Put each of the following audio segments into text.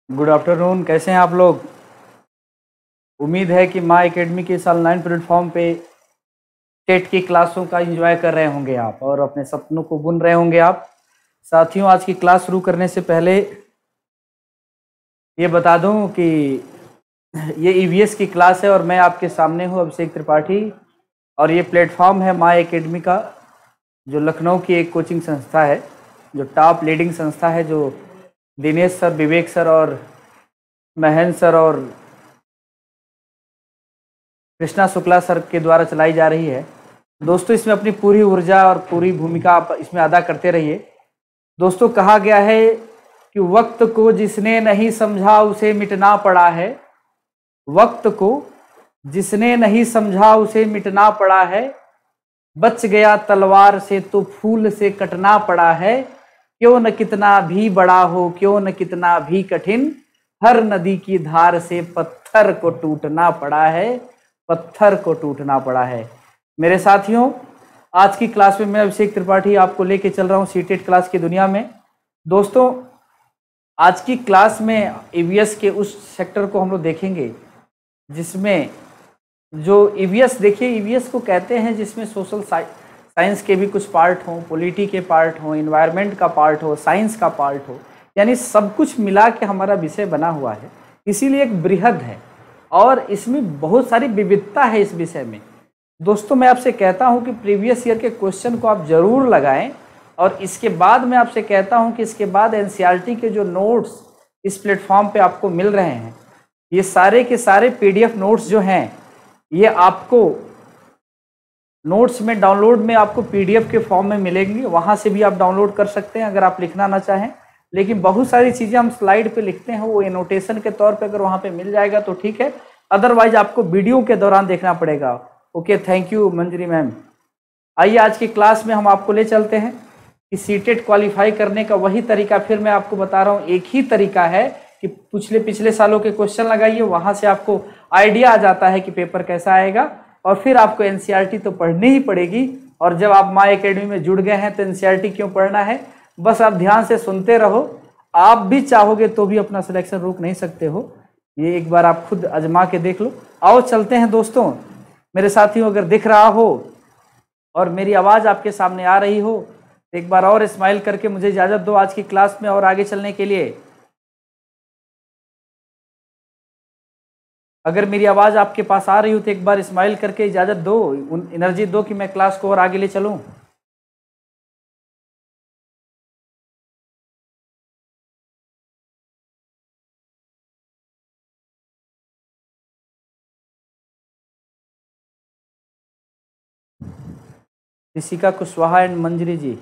Good afternoon. कैसे हैं आप लोग? उम्मीद है कि माय एकेडमी के साल 9 प्लेटफॉर्म पे टेट की क्लासों का एंजॉय कर रहे होंगे आप और अपने सपनों को बुन रहे होंगे आप। साथियों, आज की क्लास शुरू करने से पहले ये बता दूं कि ये ईवीएस की क्लास है और मैं आपके सामने हूं अभिषेक त्रिपाठी और ये प्लेटफॉर्म है माय एकेडमी का, जो लखनऊ की एक कोचिंग संस्था है, जो टॉप लीडिंग संस्था है, जो दिनेश सर, विवेक सर और महेंद्र सर और कृष्णा शुक्ला सर के द्वारा चलाई जा रही है। दोस्तों, इसमें अपनी पूरी ऊर्जा और पूरी भूमिका आप इसमें अदा करते रहिए। दोस्तों, कहा गया है कि वक्त को जिसने नहीं समझा उसे मिटना पड़ा है। वक्त को जिसने नहीं समझा उसे मिटना पड़ा है। बच गया तलवार से तो फूल से कटना पड़ा है। क्यों न कितना भी बड़ा हो, क्यों न कितना भी कठिन, हर नदी की धार से पत्थर को टूटना पड़ा है। पत्थर को टूटना पड़ा है। मेरे साथियों, आज की क्लास में मैं अभिषेक त्रिपाठी आपको लेके चल रहा हूं सीटेट क्लास की दुनिया में। दोस्तों, आज की क्लास में ईवीएस के उस सेक्टर को हम लोग देखेंगे जिसमें जो ईवीएस, देखिए ईवीएस को कहते हैं जिसमें सोशल साइंस के भी कुछ पार्ट हों, पॉलिटी के पार्ट हों, एनवायरनमेंट का पार्ट हो, साइंस का पार्ट हो, यानी सब कुछ मिला के हमारा विषय बना हुआ है। इसीलिए एक बृहद है और इसमें बहुत सारी विविधता है इस विषय में। दोस्तों, मैं आपसे कहता हूं कि प्रीवियस ईयर के क्वेश्चन को आप जरूर लगाएं और इसके बाद मैं आपसे कहता हूं कि इसके बाद एनसीईआरटी के जो नोट्स इस प्लेटफॉर्म पे आपको मिल रहे हैं, ये सारे के सारे पीडीएफ नोट्स जो हैं, ये आपको नोट्स में डाउनलोड में आपको पीडीएफ के फॉर्म में मिलेंगे। वहां से भी आप डाउनलोड कर सकते हैं अगर आप लिखना ना चाहें। लेकिन बहुत सारी चीज़ें हम स्लाइड पे लिखते हैं, वो एनोटेशन के तौर पे अगर वहाँ पे मिल जाएगा तो ठीक है, अदरवाइज आपको वीडियो के दौरान देखना पड़ेगा। Okay, thank you Manjari ma'am. आइए आज की क्लास में हम आपको ले चलते हैं कि सीटेट क्वालिफाई करने का वही तरीका फिर मैं आपको बता रहा हूँ। एक ही तरीका है कि पिछले सालों के क्वेश्चन लगाइए, वहाँ से आपको आइडिया आ जाता है कि पेपर कैसा आएगा और फिर आपको एनसीईआरटी तो पढ़नी ही पड़ेगी। और जब आप माय एकेडमी में जुड़ गए हैं तो एनसीईआरटी क्यों पढ़ना है, बस आप ध्यान से सुनते रहो। आप भी चाहोगे तो भी अपना सिलेक्शन रोक नहीं सकते हो, ये एक बार आप खुद आजमा के देख लो। आओ चलते हैं दोस्तों। मेरे साथियों, अगर दिख रहा हो और मेरी आवाज़ आपके सामने आ रही हो तो एक बार और स्माइल करके मुझे इजाज़त दो आज की क्लास में और आगे चलने के लिए। अगर मेरी आवाज़ आपके पास आ रही हो तो एक बार स्माइल करके इजाज़त दो, एनर्जी दो कि मैं क्लास को और आगे ले चलूँ। ऋषिका कुशवाहा एंड मंजरी जी,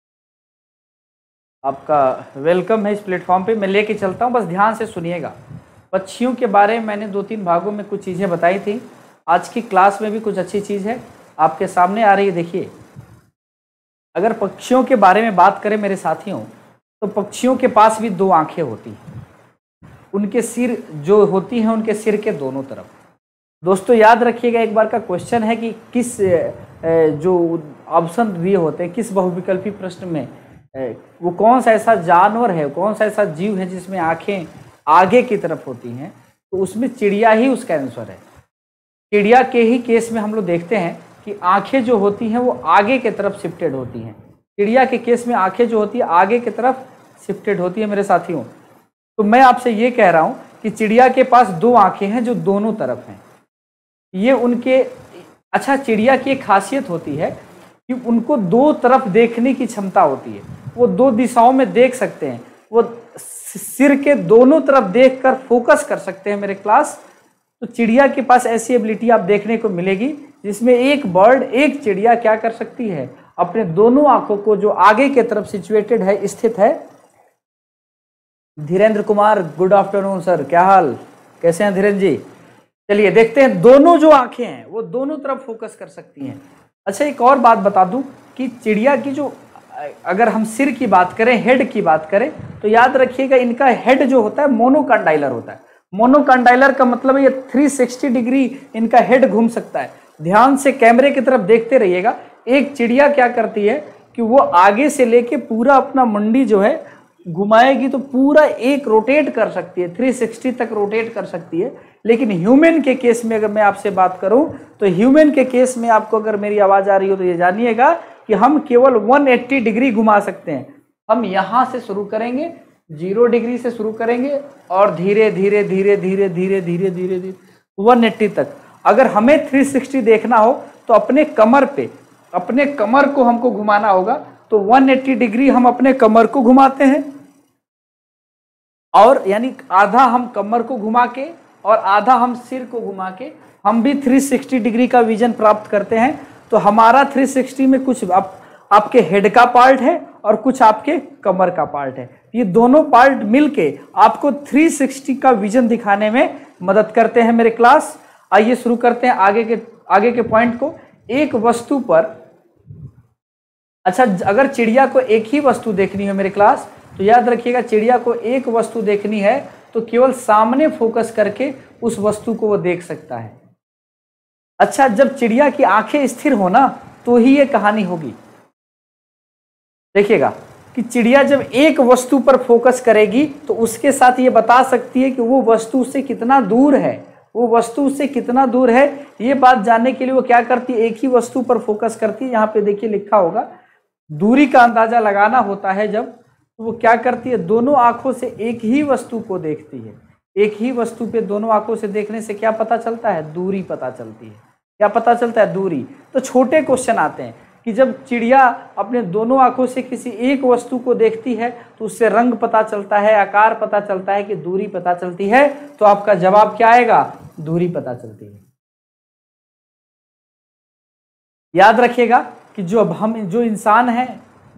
आपका वेलकम है इस प्लेटफॉर्म पे। मैं लेके चलता हूँ, बस ध्यान से सुनिएगा। पक्षियों के बारे में मैंने 2-3 भागों में कुछ चीज़ें बताई थी। आज की क्लास में भी कुछ अच्छी चीज़ है आपके सामने आ रही है। देखिए, अगर पक्षियों के बारे में बात करें मेरे साथियों, तो पक्षियों के पास भी 2 आंखें होती हैं। उनके सिर जो होती हैं, उनके सिर के दोनों तरफ। दोस्तों याद रखिएगा, एक बार का क्वेश्चन है कि किस जो ऑप्शन दिए होते हैं, किस बहुविकल्पी प्रश्न में वो कौन सा ऐसा जानवर है, कौन सा ऐसा जीव है जिसमें आंखें आगे की तरफ होती हैं, तो उसमें चिड़िया ही उसका आंसर है। चिड़िया के ही केस में हम लोग देखते हैं कि आंखें जो होती हैं वो आगे की तरफ शिफ्टेड होती हैं। चिड़िया के केस में आंखें जो होती है आगे की तरफ शिफ्टेड होती है मेरे साथियों। तो मैं आपसे ये कह रहा हूँ कि चिड़िया के पास 2 आंखें हैं जो दोनों तरफ हैं। ये उनके अच्छा, चिड़िया की एक खासियत होती है कि उनको 2 तरफ देखने की क्षमता होती है। वो 2 दिशाओं में देख सकते हैं, वो सिर के दोनों तरफ देखकर फोकस कर सकते हैं मेरे क्लास। तो चिड़िया के पास ऐसी एबिलिटी आप देखने को मिलेगी जिसमें एक बर्ड, एक चिड़िया क्या कर सकती है, अपने दोनों आंखों को जो आगे की तरफ सिचुएटेड है, स्थित है। Dhirendra Kumar, good afternoon sir, क्या हाल, कैसे हैं धीरेन्द्र जी? चलिए देखते हैं, दोनों जो आंखें हैं वो दोनों तरफ फोकस कर सकती हैं। अच्छा, एक और बात बता दूं कि चिड़िया की जो, अगर हम सिर की बात करें, हेड की बात करें, तो याद रखिएगा इनका हेड जो होता है मोनोकॉन्डाइलर होता है। मोनोकॉन्डाइलर का मतलब है ये 360 डिग्री इनका हेड घूम सकता है। ध्यान से कैमरे की तरफ देखते रहिएगा। एक चिड़िया क्या करती है कि वो आगे से लेके पूरा अपना मुंडी जो है घुमाएगी तो पूरा एक रोटेट कर सकती है, 360 तक रोटेट कर सकती है। लेकिन ह्यूमन के केस में अगर मैं आपसे बात करूं तो ह्यूमन के केस में आपको अगर मेरी आवाज आ रही हो तो ये जानिएगा कि हम केवल 180 डिग्री घुमा सकते हैं। हम यहां से शुरू करेंगे, 0 डिग्री से शुरू करेंगे और धीरे धीरे धीरे धीरे धीरे धीरे धीरे धीरे 180 तक। अगर हमें 360 देखना हो तो अपने कमर को हमको घुमाना होगा, तो 180 डिग्री हम अपने कमर को घुमाते हैं और यानी आधा हम कमर को घुमा के और आधा हम सिर को घुमा के हम भी 360 डिग्री का विजन प्राप्त करते हैं। तो हमारा 360 में कुछ आपके हेड का पार्ट है और कुछ आपके कमर का पार्ट है। ये दोनों पार्ट मिलके आपको 360 का विजन दिखाने में मदद करते हैं मेरे क्लास। आइए शुरू करते हैं आगे के पॉइंट को। एक वस्तु पर, अच्छा अगर चिड़िया को एक ही वस्तु देखनी है मेरे क्लास तो याद रखिएगा, चिड़िया को एक वस्तु देखनी है तो केवल सामने फोकस करके उस वस्तु को वो देख सकता है। अच्छा, जब चिड़िया की आंखें स्थिर हो ना तो ही ये कहानी होगी। देखिएगा कि चिड़िया जब एक वस्तु पर फोकस करेगी तो उसके साथ ये बता सकती है कि वो वस्तु उससे कितना दूर है, वो वस्तु उससे कितना दूर है। ये बात जानने के लिए वो क्या करती है, एक ही वस्तु पर फोकस करती है। यहाँ पे देखिए लिखा होगा, दूरी का अंदाजा लगाना होता है जब, तो वो क्या करती है, दोनों आंखों से एक ही वस्तु को देखती है। एक ही वस्तु पे दोनों आंखों से देखने से क्या पता चलता है, दूरी पता चलती है। क्या पता चलता है, दूरी। तो छोटे क्वेश्चन आते हैं कि जब चिड़िया अपने दोनों आंखों से किसी एक वस्तु को देखती है तो उससे रंग पता चलता है, आकार पता चलता है, कि दूरी पता चलती है। तो आपका जवाब क्या आएगा, दूरी पता चलती है। याद रखिएगा कि जो इंसान है,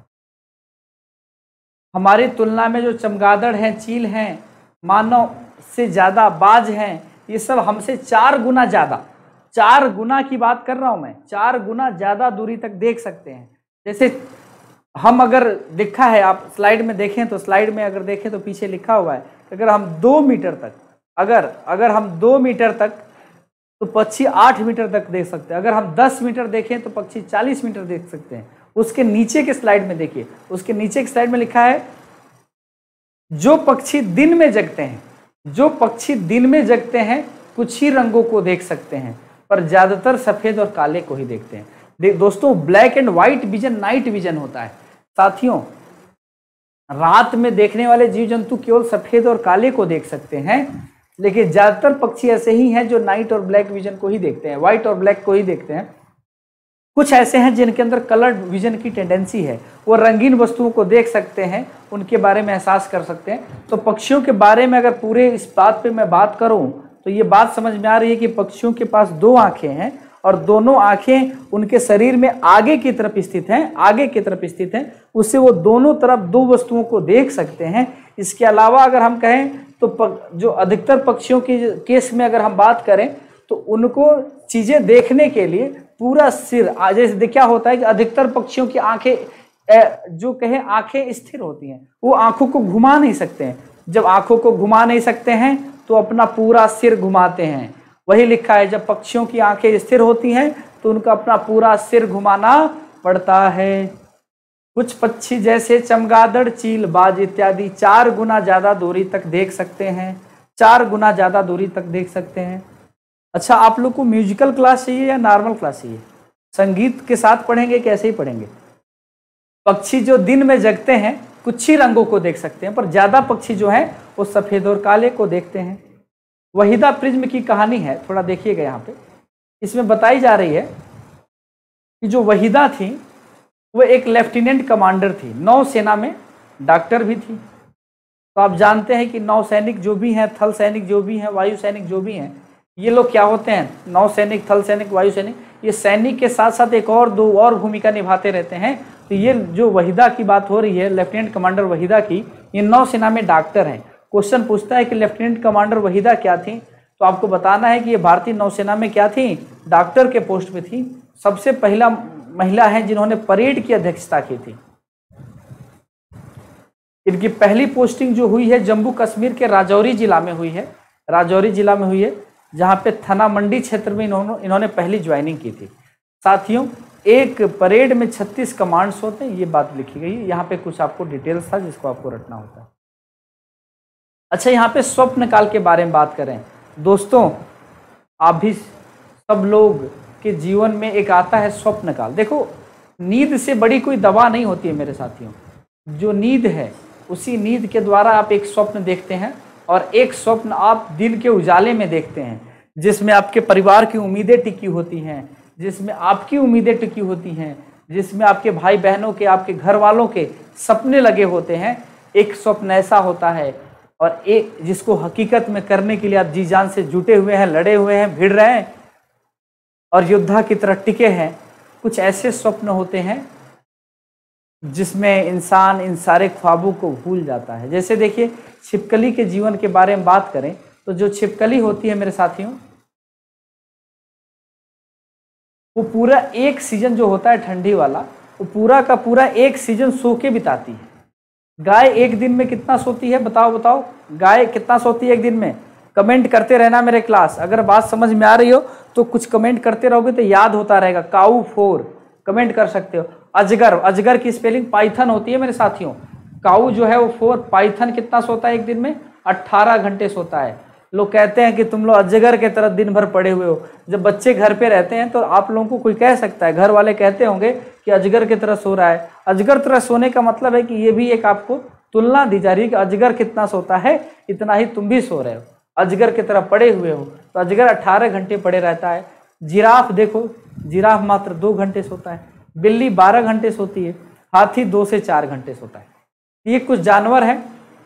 हमारी तुलना में जो चमगादड़ हैं, चील हैं, मानव से ज्यादा बाज हैं, ये सब हमसे 4 गुना ज्यादा, 4 गुना की बात कर रहा हूं मैं, 4 गुना ज्यादा दूरी तक देख सकते हैं। जैसे हम अगर लिखा है, आप स्लाइड में देखें तो स्लाइड में अगर देखें तो पीछे लिखा हुआ है, अगर हम 2 मीटर तक, अगर हम 2 मीटर तक तो पक्षी 8 मीटर तक देख सकते हैं। अगर हम 10 मीटर देखें तो पक्षी 40 मीटर देख सकते हैं। उसके नीचे के स्लाइड में देखिए, उसके नीचे के स्लाइड में लिखा है, जो पक्षी दिन में जगते हैं, जो पक्षी दिन में जगते हैं कुछ ही रंगों को देख सकते हैं, पर ज्यादातर सफेद और काले को ही देखते हैं। दोस्तों, black and white vision night vision होता है। साथियों, रात में देखने वाले जीव जंतु केवल सफेद और काले को देख सकते हैं, लेकिन ज्यादातर पक्षी ऐसे ही हैं जो नाइट और ब्लैक विजन को ही देखते हैं, व्हाइट और ब्लैक को ही देखते हैं। कुछ ऐसे हैं जिनके अंदर कलर्ड विजन की टेंडेंसी है, वो रंगीन वस्तुओं को देख सकते हैं, उनके बारे में एहसास कर सकते हैं। तो पक्षियों के बारे में अगर पूरे इस बात पे मैं बात करूं तो ये बात समझ में आ रही है कि पक्षियों के पास 2 आंखें हैं और दोनों आंखें उनके शरीर में आगे की तरफ स्थित हैं, उससे वो दोनों तरफ 2 वस्तुओं को देख सकते हैं। इसके अलावा अगर हम कहें तो जो अधिकतर पक्षियों के केस में अगर हम बात करें तो उनको चीजें देखने के लिए पूरा सिर, जैसे क्या होता है कि अधिकतर पक्षियों की आंखें जो कहें आंखें स्थिर होती हैं, वो आंखों को घुमा नहीं सकते हैं। जब आंखों को घुमा नहीं सकते हैं तो अपना पूरा सिर घुमाते हैं। वही लिखा है, जब पक्षियों की आंखें स्थिर होती हैं तो उनका अपना पूरा सिर घुमाना पड़ता है। कुछ पक्षी जैसे चमगादड़, चील, बाज इत्यादि 4 गुना ज्यादा दूरी तक देख सकते हैं, 4 गुना ज्यादा दूरी तक देख सकते हैं। अच्छा, आप लोग को म्यूजिकल क्लास चाहिए या नॉर्मल क्लास चाहिए? संगीत के साथ पढ़ेंगे कैसे ही पढ़ेंगे? पक्षी जो दिन में जगते हैं कुछ ही रंगों को देख सकते हैं, पर ज्यादा पक्षी जो हैं वो सफेद और काले को देखते हैं। वहीदा प्रिज्म की कहानी है, थोड़ा देखिएगा यहाँ पे। इसमें बताई जा रही है कि जो वहीदा थी वो एक लेफ्टिनेंट कमांडर थी, नौसेना में डॉक्टर भी थी। तो आप जानते हैं कि नौसैनिक जो भी हैं, थल सैनिक जो भी हैं, वायु सैनिक जो भी हैं, ये लोग क्या होते हैं, नौसैनिक, थल सैनिक, वायु सैनिक, ये सैनिक के साथ साथ एक और 2 और भूमिका निभाते रहते हैं। तो ये जो वहीदा की बात हो रही है, लेफ्टिनेंट कमांडर वहीदा की, ये नौसेना में डॉक्टर हैं। क्वेश्चन पूछता है कि लेफ्टिनेंट कमांडर वहीदा क्या थी, तो आपको बताना है कि ये भारतीय नौसेना में क्या थी, डॉक्टर के पोस्ट पे थी। सबसे पहला महिला है जिन्होंने परेड की अध्यक्षता की थी। इनकी पहली पोस्टिंग जो हुई है जम्मू कश्मीर के राजौरी जिला में हुई है, जहां पे थाना मंडी क्षेत्र में इन्होंने पहली ज्वाइनिंग की थी। साथियों, एक परेड में 36 कमांड्स होते हैं, ये बात लिखी गई है। यहाँ पे कुछ आपको डिटेल्स था जिसको आपको रटना होता है। अच्छा, यहाँ पे स्वप्न काल के बारे में बात करें दोस्तों, आप भी सब लोग के जीवन में एक आता है स्वप्न काल। देखो, नींद से बड़ी कोई दवा नहीं होती है मेरे साथियों। जो नींद है, उसी नींद के द्वारा आप एक स्वप्न देखते हैं, और एक स्वप्न आप दिन के उजाले में देखते हैं, जिसमें आपके परिवार की उम्मीदें टिकी होती हैं, जिसमें आपकी उम्मीदें टिकी होती हैं, जिसमें आपके भाई बहनों के, आपके घर वालों के सपने लगे होते हैं। एक स्वप्न ऐसा होता है, और एक जिसको हकीकत में करने के लिए आप जी जान से जुटे हुए हैं, लड़े हुए हैं, भिड़ रहे हैं और योद्धा की तरह टिके हैं। कुछ ऐसे स्वप्न होते हैं जिसमें इंसान इन सारे ख्वाबों को भूल जाता है। जैसे देखिए, छिपकली के जीवन के बारे में बात करें तो जो छिपकली होती है मेरे साथियों, वो पूरा एक सीजन जो होता है ठंडी वाला, वो पूरा का पूरा एक सीजन सो के बिताती है। गाय एक दिन में कितना सोती है, बताओ बताओ, गाय कितना सोती है एक दिन में? कमेंट करते रहना मेरे क्लास। अगर बात समझ में आ रही हो तो कुछ कमेंट करते रहोगे तो याद होता रहेगा। काऊ 4 कमेंट कर सकते हो। अजगर, अजगर की स्पेलिंग पाइथन होती है मेरे साथियों। काऊ जो है वो 4, पाइथन कितना सोता है एक दिन में? 18 घंटे सोता है। लोग कहते हैं कि तुम लोग अजगर के तरह दिन भर पड़े हुए हो। जब बच्चे घर पे रहते हैं तो आप लोगों को कोई कह सकता है, घर वाले कहते होंगे कि अजगर की तरह सो रहा है। अजगर तरह सोने का मतलब है कि ये भी एक आपको तुलना दी जा रही है कि अजगर कितना सोता है, इतना ही तुम भी सो रहे हो, अजगर की तरह पड़े हुए हो। तो अजगर 18 घंटे पड़े रहता है। जिराफ देखो, जिराफ मात्र 2 घंटे सोता है। बिल्ली 12 घंटे सोती है। हाथी 2 से 4 घंटे सोता है। ये कुछ जानवर हैं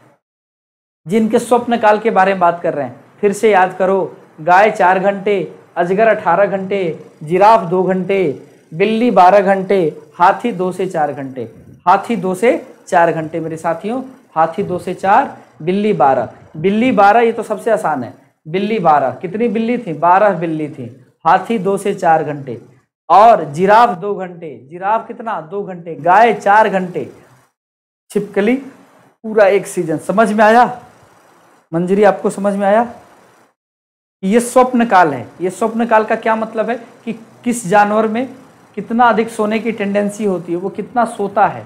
जिनके स्वप्न काल के बारे में बात कर रहे हैं। फिर से याद करो, गाय 4 घंटे, अजगर 18 घंटे, जिराफ 2 घंटे, बिल्ली 12 घंटे, हाथी 2 से 4 घंटे। हाथी 2 से 4 घंटे मेरे साथियों, हाथी 2 से 4, बिल्ली 12। बिल्ली 12 ये तो सबसे आसान है। बिल्ली 12, कितनी बिल्ली थी? 12 बिल्ली थी। हाथी 2 से 4 घंटे, और जिराफ 2 घंटे। जिराफ कितना? 2 घंटे। गाय 4 घंटे। छिपकली पूरा एक सीजन। समझ में आया मंजरी? आपको समझ में आया? ये स्वप्न काल है। ये स्वप्न काल का क्या मतलब है कि किस जानवर में कितना अधिक सोने की टेंडेंसी होती है, वो कितना सोता है।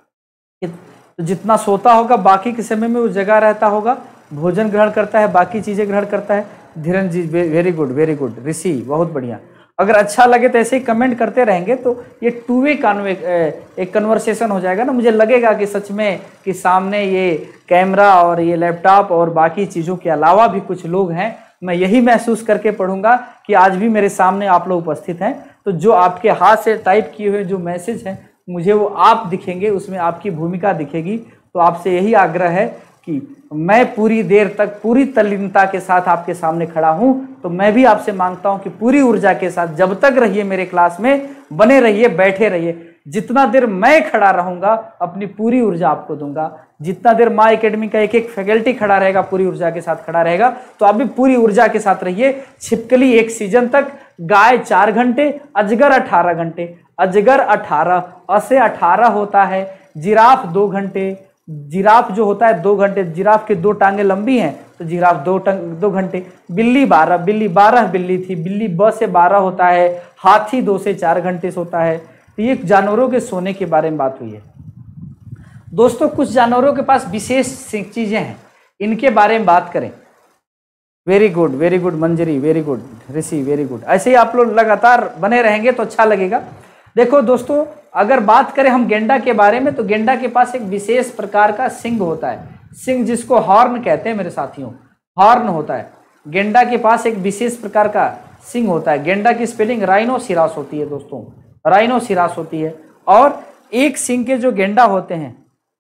तो जितना सोता होगा बाकी के समय में वो जगह रहता होगा, भोजन ग्रहण करता है, बाकी चीजें ग्रहण करता है। Dheeraj ji very good, very good. Rishi बहुत बढ़िया। अगर अच्छा लगे तो ऐसे ही कमेंट करते रहेंगे तो ये टू वे एक कन्वर्सेशन हो जाएगा ना। मुझे लगेगा कि सच में कि सामने ये कैमरा और ये लैपटॉप और बाकी चीज़ों के अलावा भी कुछ लोग हैं। मैं यही महसूस करके पढ़ूंगा कि आज भी मेरे सामने आप लोग उपस्थित हैं। तो जो आपके हाथ से टाइप किए हुए जो मैसेज हैं, मुझे वो आप दिखेंगे, उसमें आपकी भूमिका दिखेगी। तो आपसे यही आग्रह है कि मैं पूरी देर तक पूरी तल्लीनता के साथ आपके सामने खड़ा हूं, तो मैं भी आपसे मांगता हूं कि पूरी ऊर्जा के साथ जब तक रहिए मेरे क्लास में, बने रहिए, बैठे रहिए। जितना देर मैं खड़ा रहूंगा अपनी पूरी ऊर्जा आपको दूंगा। जितना देर माँ एकेडमी का एक एक फैकल्टी खड़ा रहेगा, पूरी ऊर्जा के साथ खड़ा रहेगा, तो आप भी पूरी ऊर्जा के साथ रहिए। छिपकली एक सीजन तक, गाय 4 घंटे, अजगर 18 घंटे। अजगर 18 से 18 होता है। जिराफ 2 घंटे। जिराफ जो होता है 2 घंटे। जिराफ की 2 टांगे लंबी हैं तो जिराफ 2 घंटे। बिल्ली 12, बिल्ली 12 बिल्ली थी। बिल्ली 2 से 12 होता है। हाथी 2 से 4 घंटे सोता है। तो ये जानवरों के सोने के बारे में बात हुई है दोस्तों। कुछ जानवरों के पास विशेष चीजें हैं, इनके बारे में बात करें। Very good Manjari, very good Rishi, very good. ऐसे ही आप लोग लगातार बने रहेंगे तो अच्छा लगेगा। देखो दोस्तों, अगर बात करें हम गेंडा के बारे में, तो गेंडा के पास एक विशेष प्रकार का सिंग होता है। सिंग जिसको हॉर्न कहते हैं मेरे साथियों, हॉर्न होता है। गेंडा के पास एक विशेष प्रकार का सिंग होता है। गेंडा की स्पेलिंग राइनोसिरास होती है दोस्तों, राइनोसिरास होती है। और एक सिंग के जो गेंडा होते हैं,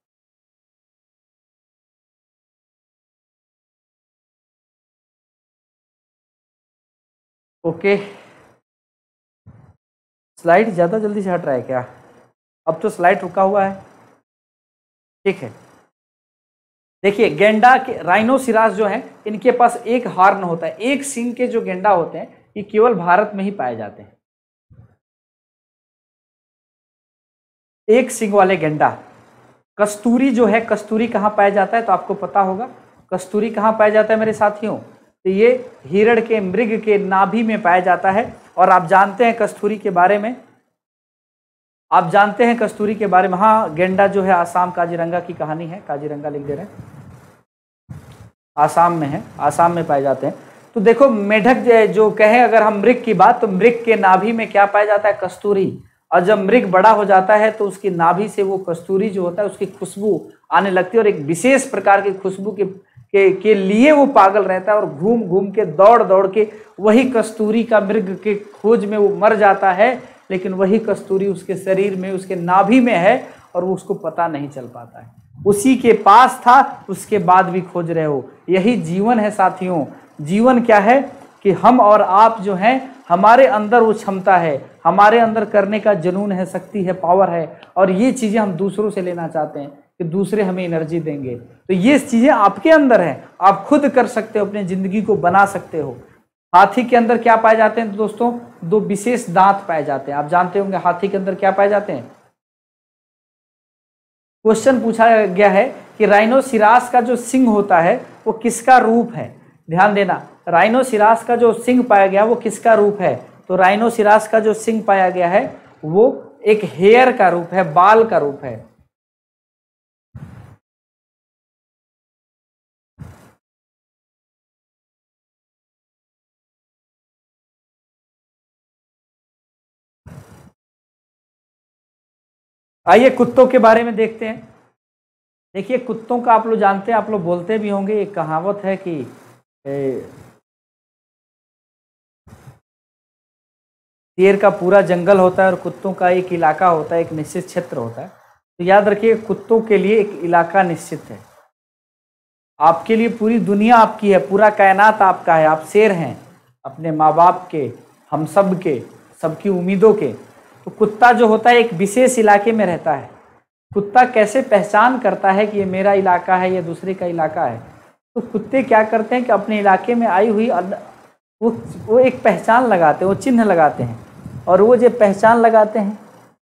ओके, स्लाइड ज्यादा जल्दी से हट रहा है क्या? अब तो स्लाइड रुका हुआ है, ठीक है। देखिए, गेंडा के राइनोसिरास जो है, इनके पास एक हॉर्न होता है। एक सिंग के जो गेंडा होते हैं ये केवल भारत में ही पाए जाते हैं। एक सिंग वाले गेंडा। कस्तूरी जो है, कस्तूरी कहाँ पाया जाता है तो आपको पता होगा। कस्तूरी कहाँ पाया जाता है मेरे साथियों? तो ये हिरण के, मृग के नाभि में पाया जाता है। और आप जानते हैं कस्तूरी के बारे में, आप जानते हैं कस्तूरी के बारे में। हाँ, गेंडा जो है आसाम काजीरंगा की कहानी है। काजीरंगा लिख दे रहे हैं। आसाम में है, आसाम में पाए जाते हैं। तो देखो मेढक जो कहे अगर हम मृग की बात, तो मृग के नाभि में क्या पाया जाता है? कस्तूरी। और जब मृग बड़ा हो जाता है तो उसकी नाभि से वो कस्तूरी जो होता है उसकी खुशबू आने लगती है, और एक विशेष प्रकार की खुशबू के लिए वो पागल रहता है, और घूम घूम के दौड़ दौड़ के वही कस्तूरी का मृग के खोज में वो मर जाता है, लेकिन वही कस्तूरी उसके शरीर में, उसके नाभि में है, और वो उसको पता नहीं चल पाता है। उसी के पास था, उसके बाद भी खोज रहे हो। यही जीवन है साथियों। जीवन क्या है कि हम और आप जो हैं, हमारे अंदर वो क्षमता है, हमारे अंदर करने का जुनून है, शक्ति है, पावर है, और ये चीजें हम दूसरों से लेना चाहते हैं कि दूसरे हमें एनर्जी देंगे। तो ये चीजें आपके अंदर है, आप खुद कर सकते हो, अपनी जिंदगी को बना सकते हो। हाथी के अंदर क्या पाए जाते हैं दोस्तों? दो विशेष दांत पाए जाते हैं। आप जानते होंगे हाथी के अंदर क्या पाए जाते हैं? क्वेश्चन पूछा गया है कि राइनोसिरास का जो सिंह होता है वो किसका रूप है? ध्यान देना, राइनोसिरास का जो सिंह पाया गया वो किसका रूप है? तो राइनोसिरास का जो सिंह पाया गया है वो एक हेयर का रूप है, बाल का रूप है। आइए कुत्तों के बारे में देखते हैं। देखिए कुत्तों का आप लोग जानते हैं, आप लोग बोलते भी होंगे, एक कहावत है कि शेर का पूरा जंगल होता है और कुत्तों का एक इलाका होता है, एक निश्चित क्षेत्र होता है। तो याद रखिए कुत्तों के लिए एक इलाका निश्चित है, आपके लिए पूरी दुनिया आपकी है, पूरा कायनात आपका है। आप शेर हैं अपने माँ बाप के, हम सब के, सबकी उम्मीदों के। तो कुत्ता जो होता है एक विशेष इलाके में रहता है। कुत्ता कैसे पहचान करता है कि ये मेरा इलाका है, ये दूसरे का इलाका है? तो कुत्ते क्या करते हैं कि अपने इलाके में आई हुई वो एक पहचान लगाते हैं, वो चिन्ह लगाते हैं, और वो जो पहचान लगाते हैं,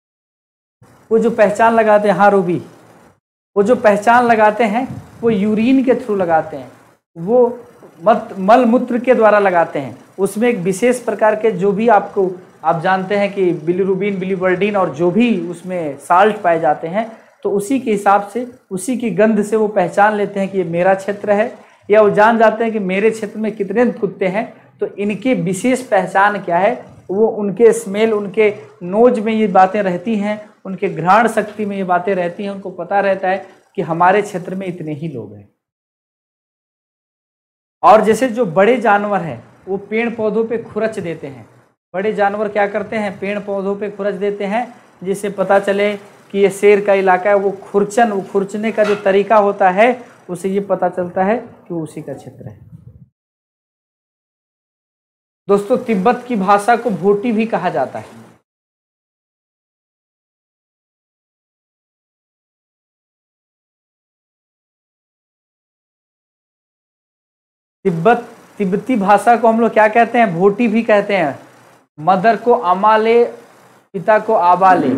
हाँ रूबी, वो जो पहचान लगाते हैं वो यूरिन के थ्रू लगाते हैं, वो मल मूत्र के द्वारा लगाते हैं। उसमें एक विशेष प्रकार के जो भी आप जानते हैं कि बिलीरुबिन, बिलीवर्डिन और जो भी उसमें साल्ट पाए जाते हैं, तो उसी के हिसाब से, उसी की गंध से वो पहचान लेते हैं कि ये मेरा क्षेत्र है, या वो जान जाते हैं कि मेरे क्षेत्र में कितने कुत्ते हैं। तो इनकी विशेष पहचान क्या है? वो उनके स्मेल, उनके नोज में ये बातें रहती हैं, उनके घ्राण शक्ति में ये बातें रहती हैं। उनको पता रहता है कि हमारे क्षेत्र में इतने ही लोग हैं। और जैसे जो बड़े जानवर हैं वो पेड़ पौधों पे खुरच देते हैं। बड़े जानवर क्या करते हैं? पेड़ पौधों पे खुरच देते हैं, जिससे पता चले कि ये शेर का इलाका है। वो खुरचने का जो तरीका होता है उसे ये पता चलता है कि वो उसी का क्षेत्र है। दोस्तों तिब्बत की भाषा को भोटी भी कहा जाता है। तिब्बती भाषा को हम लोग क्या कहते हैं? भोटी भी कहते हैं। मदर को अमाले, पिता को आबाले।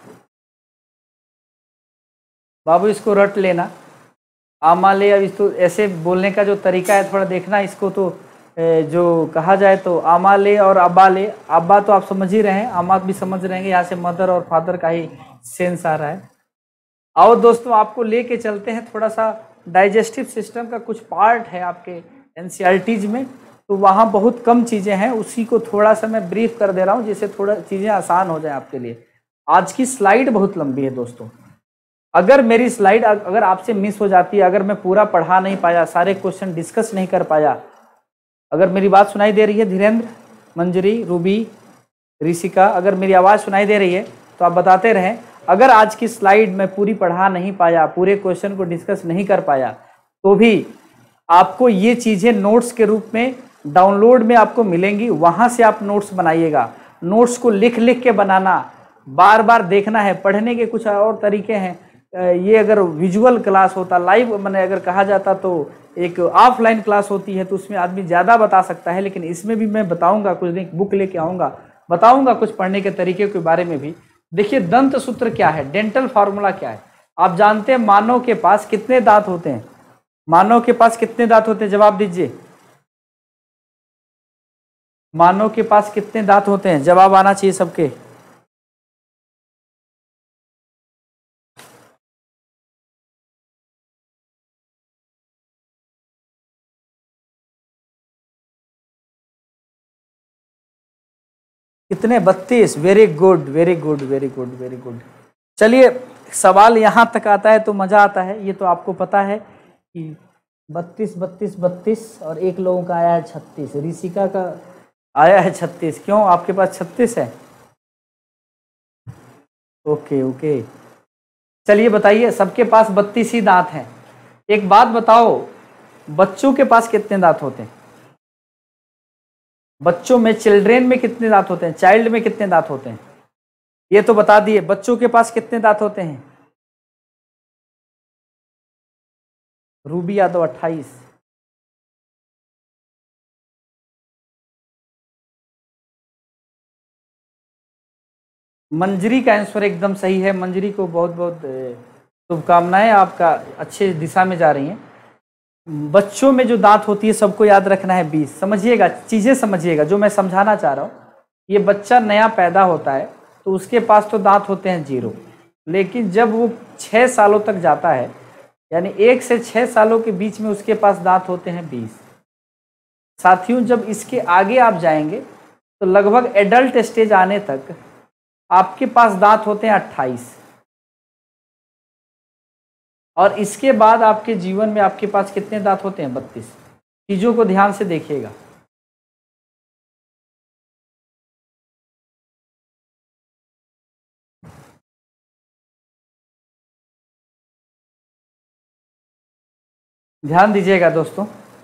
बाबू इसको रट लेना, आमाले। अब इसको ऐसे बोलने का जो तरीका है थोड़ा देखना इसको। तो जो कहा जाए तो आमाले और अब्बाले, अब्बा तो आप समझ ही रहे हैं, अम्मा भी समझ रहे हैं, यहाँ से मदर और फादर का ही सेंस आ रहा है। आओ दोस्तों आपको लेके चलते हैं थोड़ा सा, डाइजेस्टिव सिस्टम का कुछ पार्ट है आपके एनसीईआरटीज में, तो वहाँ बहुत कम चीज़ें हैं, उसी को थोड़ा सा मैं ब्रीफ कर दे रहा हूँ जिससे थोड़ा चीज़ें आसान हो जाए आपके लिए। आज की स्लाइड बहुत लंबी है दोस्तों, अगर मेरी स्लाइड अगर आपसे मिस हो जाती है, अगर मैं पूरा पढ़ा नहीं पाया, सारे क्वेश्चन डिस्कस नहीं कर पाया, अगर मेरी बात सुनाई दे रही है धीरेन्द्र, मंजरी, रूबी, ऋषिका, अगर मेरी आवाज़ सुनाई दे रही है तो आप बताते रहें। अगर आज की स्लाइड में पूरी पढ़ा नहीं पाया, पूरे क्वेश्चन को डिस्कस नहीं कर पाया, तो भी आपको ये चीज़ें नोट्स के रूप में डाउनलोड में आपको मिलेंगी, वहाँ से आप नोट्स बनाइएगा। नोट्स को लिख लिख के बनाना, बार बार देखना है। पढ़ने के कुछ और तरीके हैं, ये अगर विजुअल क्लास होता, लाइव मैंने अगर कहा जाता तो एक ऑफलाइन क्लास होती है तो उसमें आदमी ज़्यादा बता सकता है, लेकिन इसमें भी मैं बताऊंगा, कुछ दिन बुक लेके आऊँगा, बताऊंगा कुछ पढ़ने के तरीके के बारे में भी। देखिए दंत सूत्र क्या है, डेंटल फार्मूला क्या है। आप जानते हैं मानव के पास कितने दांत होते हैं? मानव के पास कितने दांत होते हैं? जवाब दीजिए। मानव के पास कितने दांत होते हैं? जवाब आना चाहिए सबके। कितने? 32। Very good very good very good very good. चलिए, सवाल यहां तक आता है तो मजा आता है। ये तो आपको पता है कि 32 32 32 और एक लोगों का आया है 36। ऋषिका का आया है 36। क्यों, आपके पास 36 है? Okay okay. चलिए बताइए, सबके पास 32 ही दांत हैं। एक बात बताओ, बच्चों के पास कितने दांत होते हैं? बच्चों में, चिल्ड्रेन में कितने दांत होते हैं? चाइल्ड में कितने दांत होते हैं? ये तो बता दिए, बच्चों के पास कितने दांत होते हैं? रूबी यादव 28। मंजरी का आंसर एकदम सही है। मंजरी को बहुत बहुत शुभकामनाएं, आपका अच्छे दिशा में जा रही हैं। बच्चों में जो दांत होती है सबको याद रखना है 20। समझिएगा, चीजें समझिएगा जो मैं समझाना चाह रहा हूँ। ये बच्चा नया पैदा होता है तो उसके पास तो दांत होते हैं 0, लेकिन जब वो 6 सालों तक जाता है, यानी 1 से 6 सालों के बीच में उसके पास दांत होते हैं 20। साथियों, जब इसके आगे आप जाएंगे तो लगभग एडल्ट स्टेज आने तक आपके पास दांत होते हैं 28, और इसके बाद आपके जीवन में आपके पास कितने दांत होते हैं? 32। चीजों को ध्यान से देखिएगा। ध्यान दीजिएगा दोस्तों,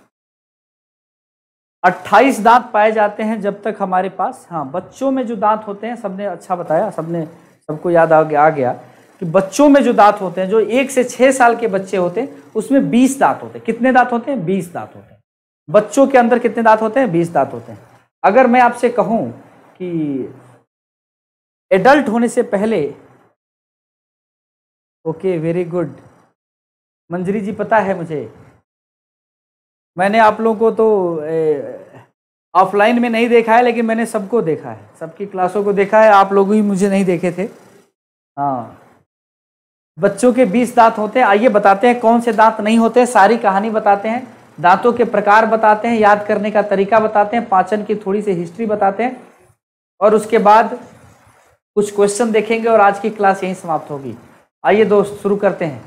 28 दांत पाए जाते हैं जब तक हमारे पास, हाँ, बच्चों में जो दांत होते हैं, सबने अच्छा बताया, सबको याद आ गया कि बच्चों में जो दांत होते हैं, जो 1 से 6 साल के बच्चे होते हैं, उसमें 20 दांत होते हैं। कितने दांत होते हैं? 20 दांत होते हैं। बच्चों के अंदर कितने दांत होते हैं? 20 दांत होते हैं। अगर मैं आपसे कहूं कि एडल्ट होने से पहले, okay very good Manjari ji, पता है मुझे, मैंने आप लोगों को तो ऑफलाइन में नहीं देखा है, लेकिन मैंने सबको देखा है, सबकी क्लासों को देखा है। आप लोग ही मुझे नहीं देखे थे। हाँ, बच्चों के 20 दांत होते हैं। आइए बताते हैं कौन से दांत नहीं होते, सारी कहानी बताते हैं, दांतों के प्रकार बताते हैं, याद करने का तरीका बताते हैं, पाचन की थोड़ी सी हिस्ट्री बताते हैं, और उसके बाद कुछ क्वेश्चन देखेंगे और आज की क्लास यहीं समाप्त होगी। आइए दोस्त, शुरू करते हैं।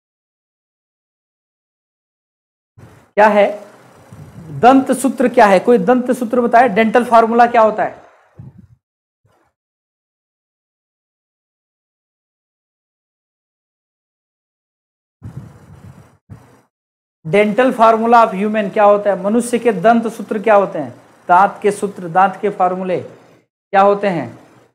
क्या है दंत सूत्र? क्या है, कोई दंत सूत्र बताए? डेंटल फार्मूला क्या होता है? डेंटल फार्मूला ऑफ ह्यूमन क्या होता है? मनुष्य के दंत सूत्र क्या होते हैं? दांत के सूत्र, दांत के फार्मूले क्या होते हैं?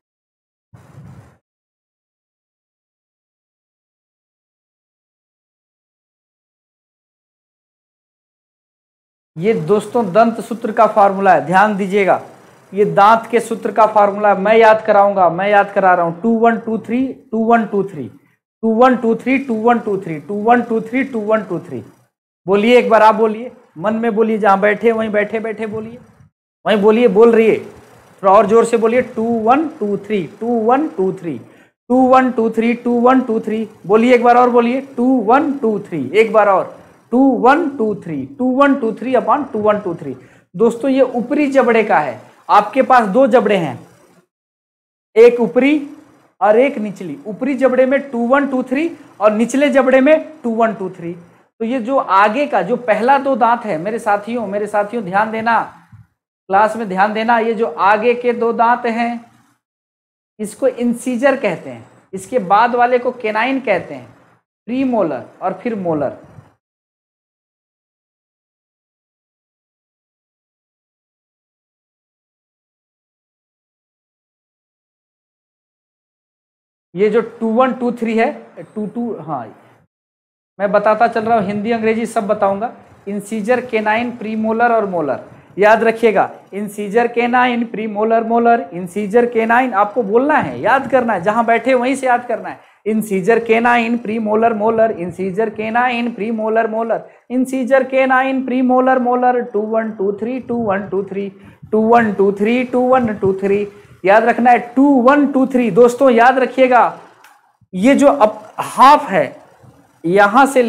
ये दोस्तों दंत सूत्र का फार्मूला है, ध्यान दीजिएगा। ये दांत के सूत्र का फार्मूला मैं याद कराऊंगा, मैं याद करा रहा हूं। 2 1 2 3 2 1 2 3 2 1 2 3 2 1 2 3 2 1 2 3 2 1 2 3। बोलिए एक बार, आप बोलिए, मन में बोलिए, जहां बैठे वहीं बैठे बैठे बोलिए, वहीं बोलिए, बोल रही है, थोड़ा और जोर से बोलिए। 2 1 2 3 2 1 2 3 2 1 2 3 2 1 2 3। बोलिए एक बार और, बोलिए 2 1 2 3, एक बार और 2 1 2 3 2 1 2 3 अपॉन 2 1 2 3। दोस्तों ये ऊपरी जबड़े का है। आपके पास 2 जबड़े हैं, एक ऊपरी और एक निचली। ऊपरी जबड़े में 2 1 2 3 और निचले जबड़े में 2 1 2 3। तो ये जो आगे का जो पहला 2 दांत है, मेरे साथियों ध्यान देना, क्लास में ध्यान देना, ये जो आगे के 2 दांत हैं इसको इंसीजर कहते हैं, इसके बाद वाले को केनाइन कहते हैं, प्री मोलर और फिर मोलर। ये जो 2 1 2 3 है, 2 2, हाँ मैं बताता चल रहा हूँ, हिंदी अंग्रेजी सब बताऊंगा। इंसीजर, केनाइन, प्रीमोलर और मोलर, याद रखिएगा। Incisor, canine, premolar, molar. Incisor, canine, आपको बोलना है, याद करना है, जहां बैठे वहीं से याद करना है। Incisor, canine, premolar, molar. Incisor, canine, premolar, molar. Incisor, canine, premolar, molar. 2 1 2 3 2 1 2 3 2 1 2 3 2 1 2 3। याद रखना है 2 1 2 3। दोस्तों याद रखिएगा, ये जो अब हाफ है, यहां से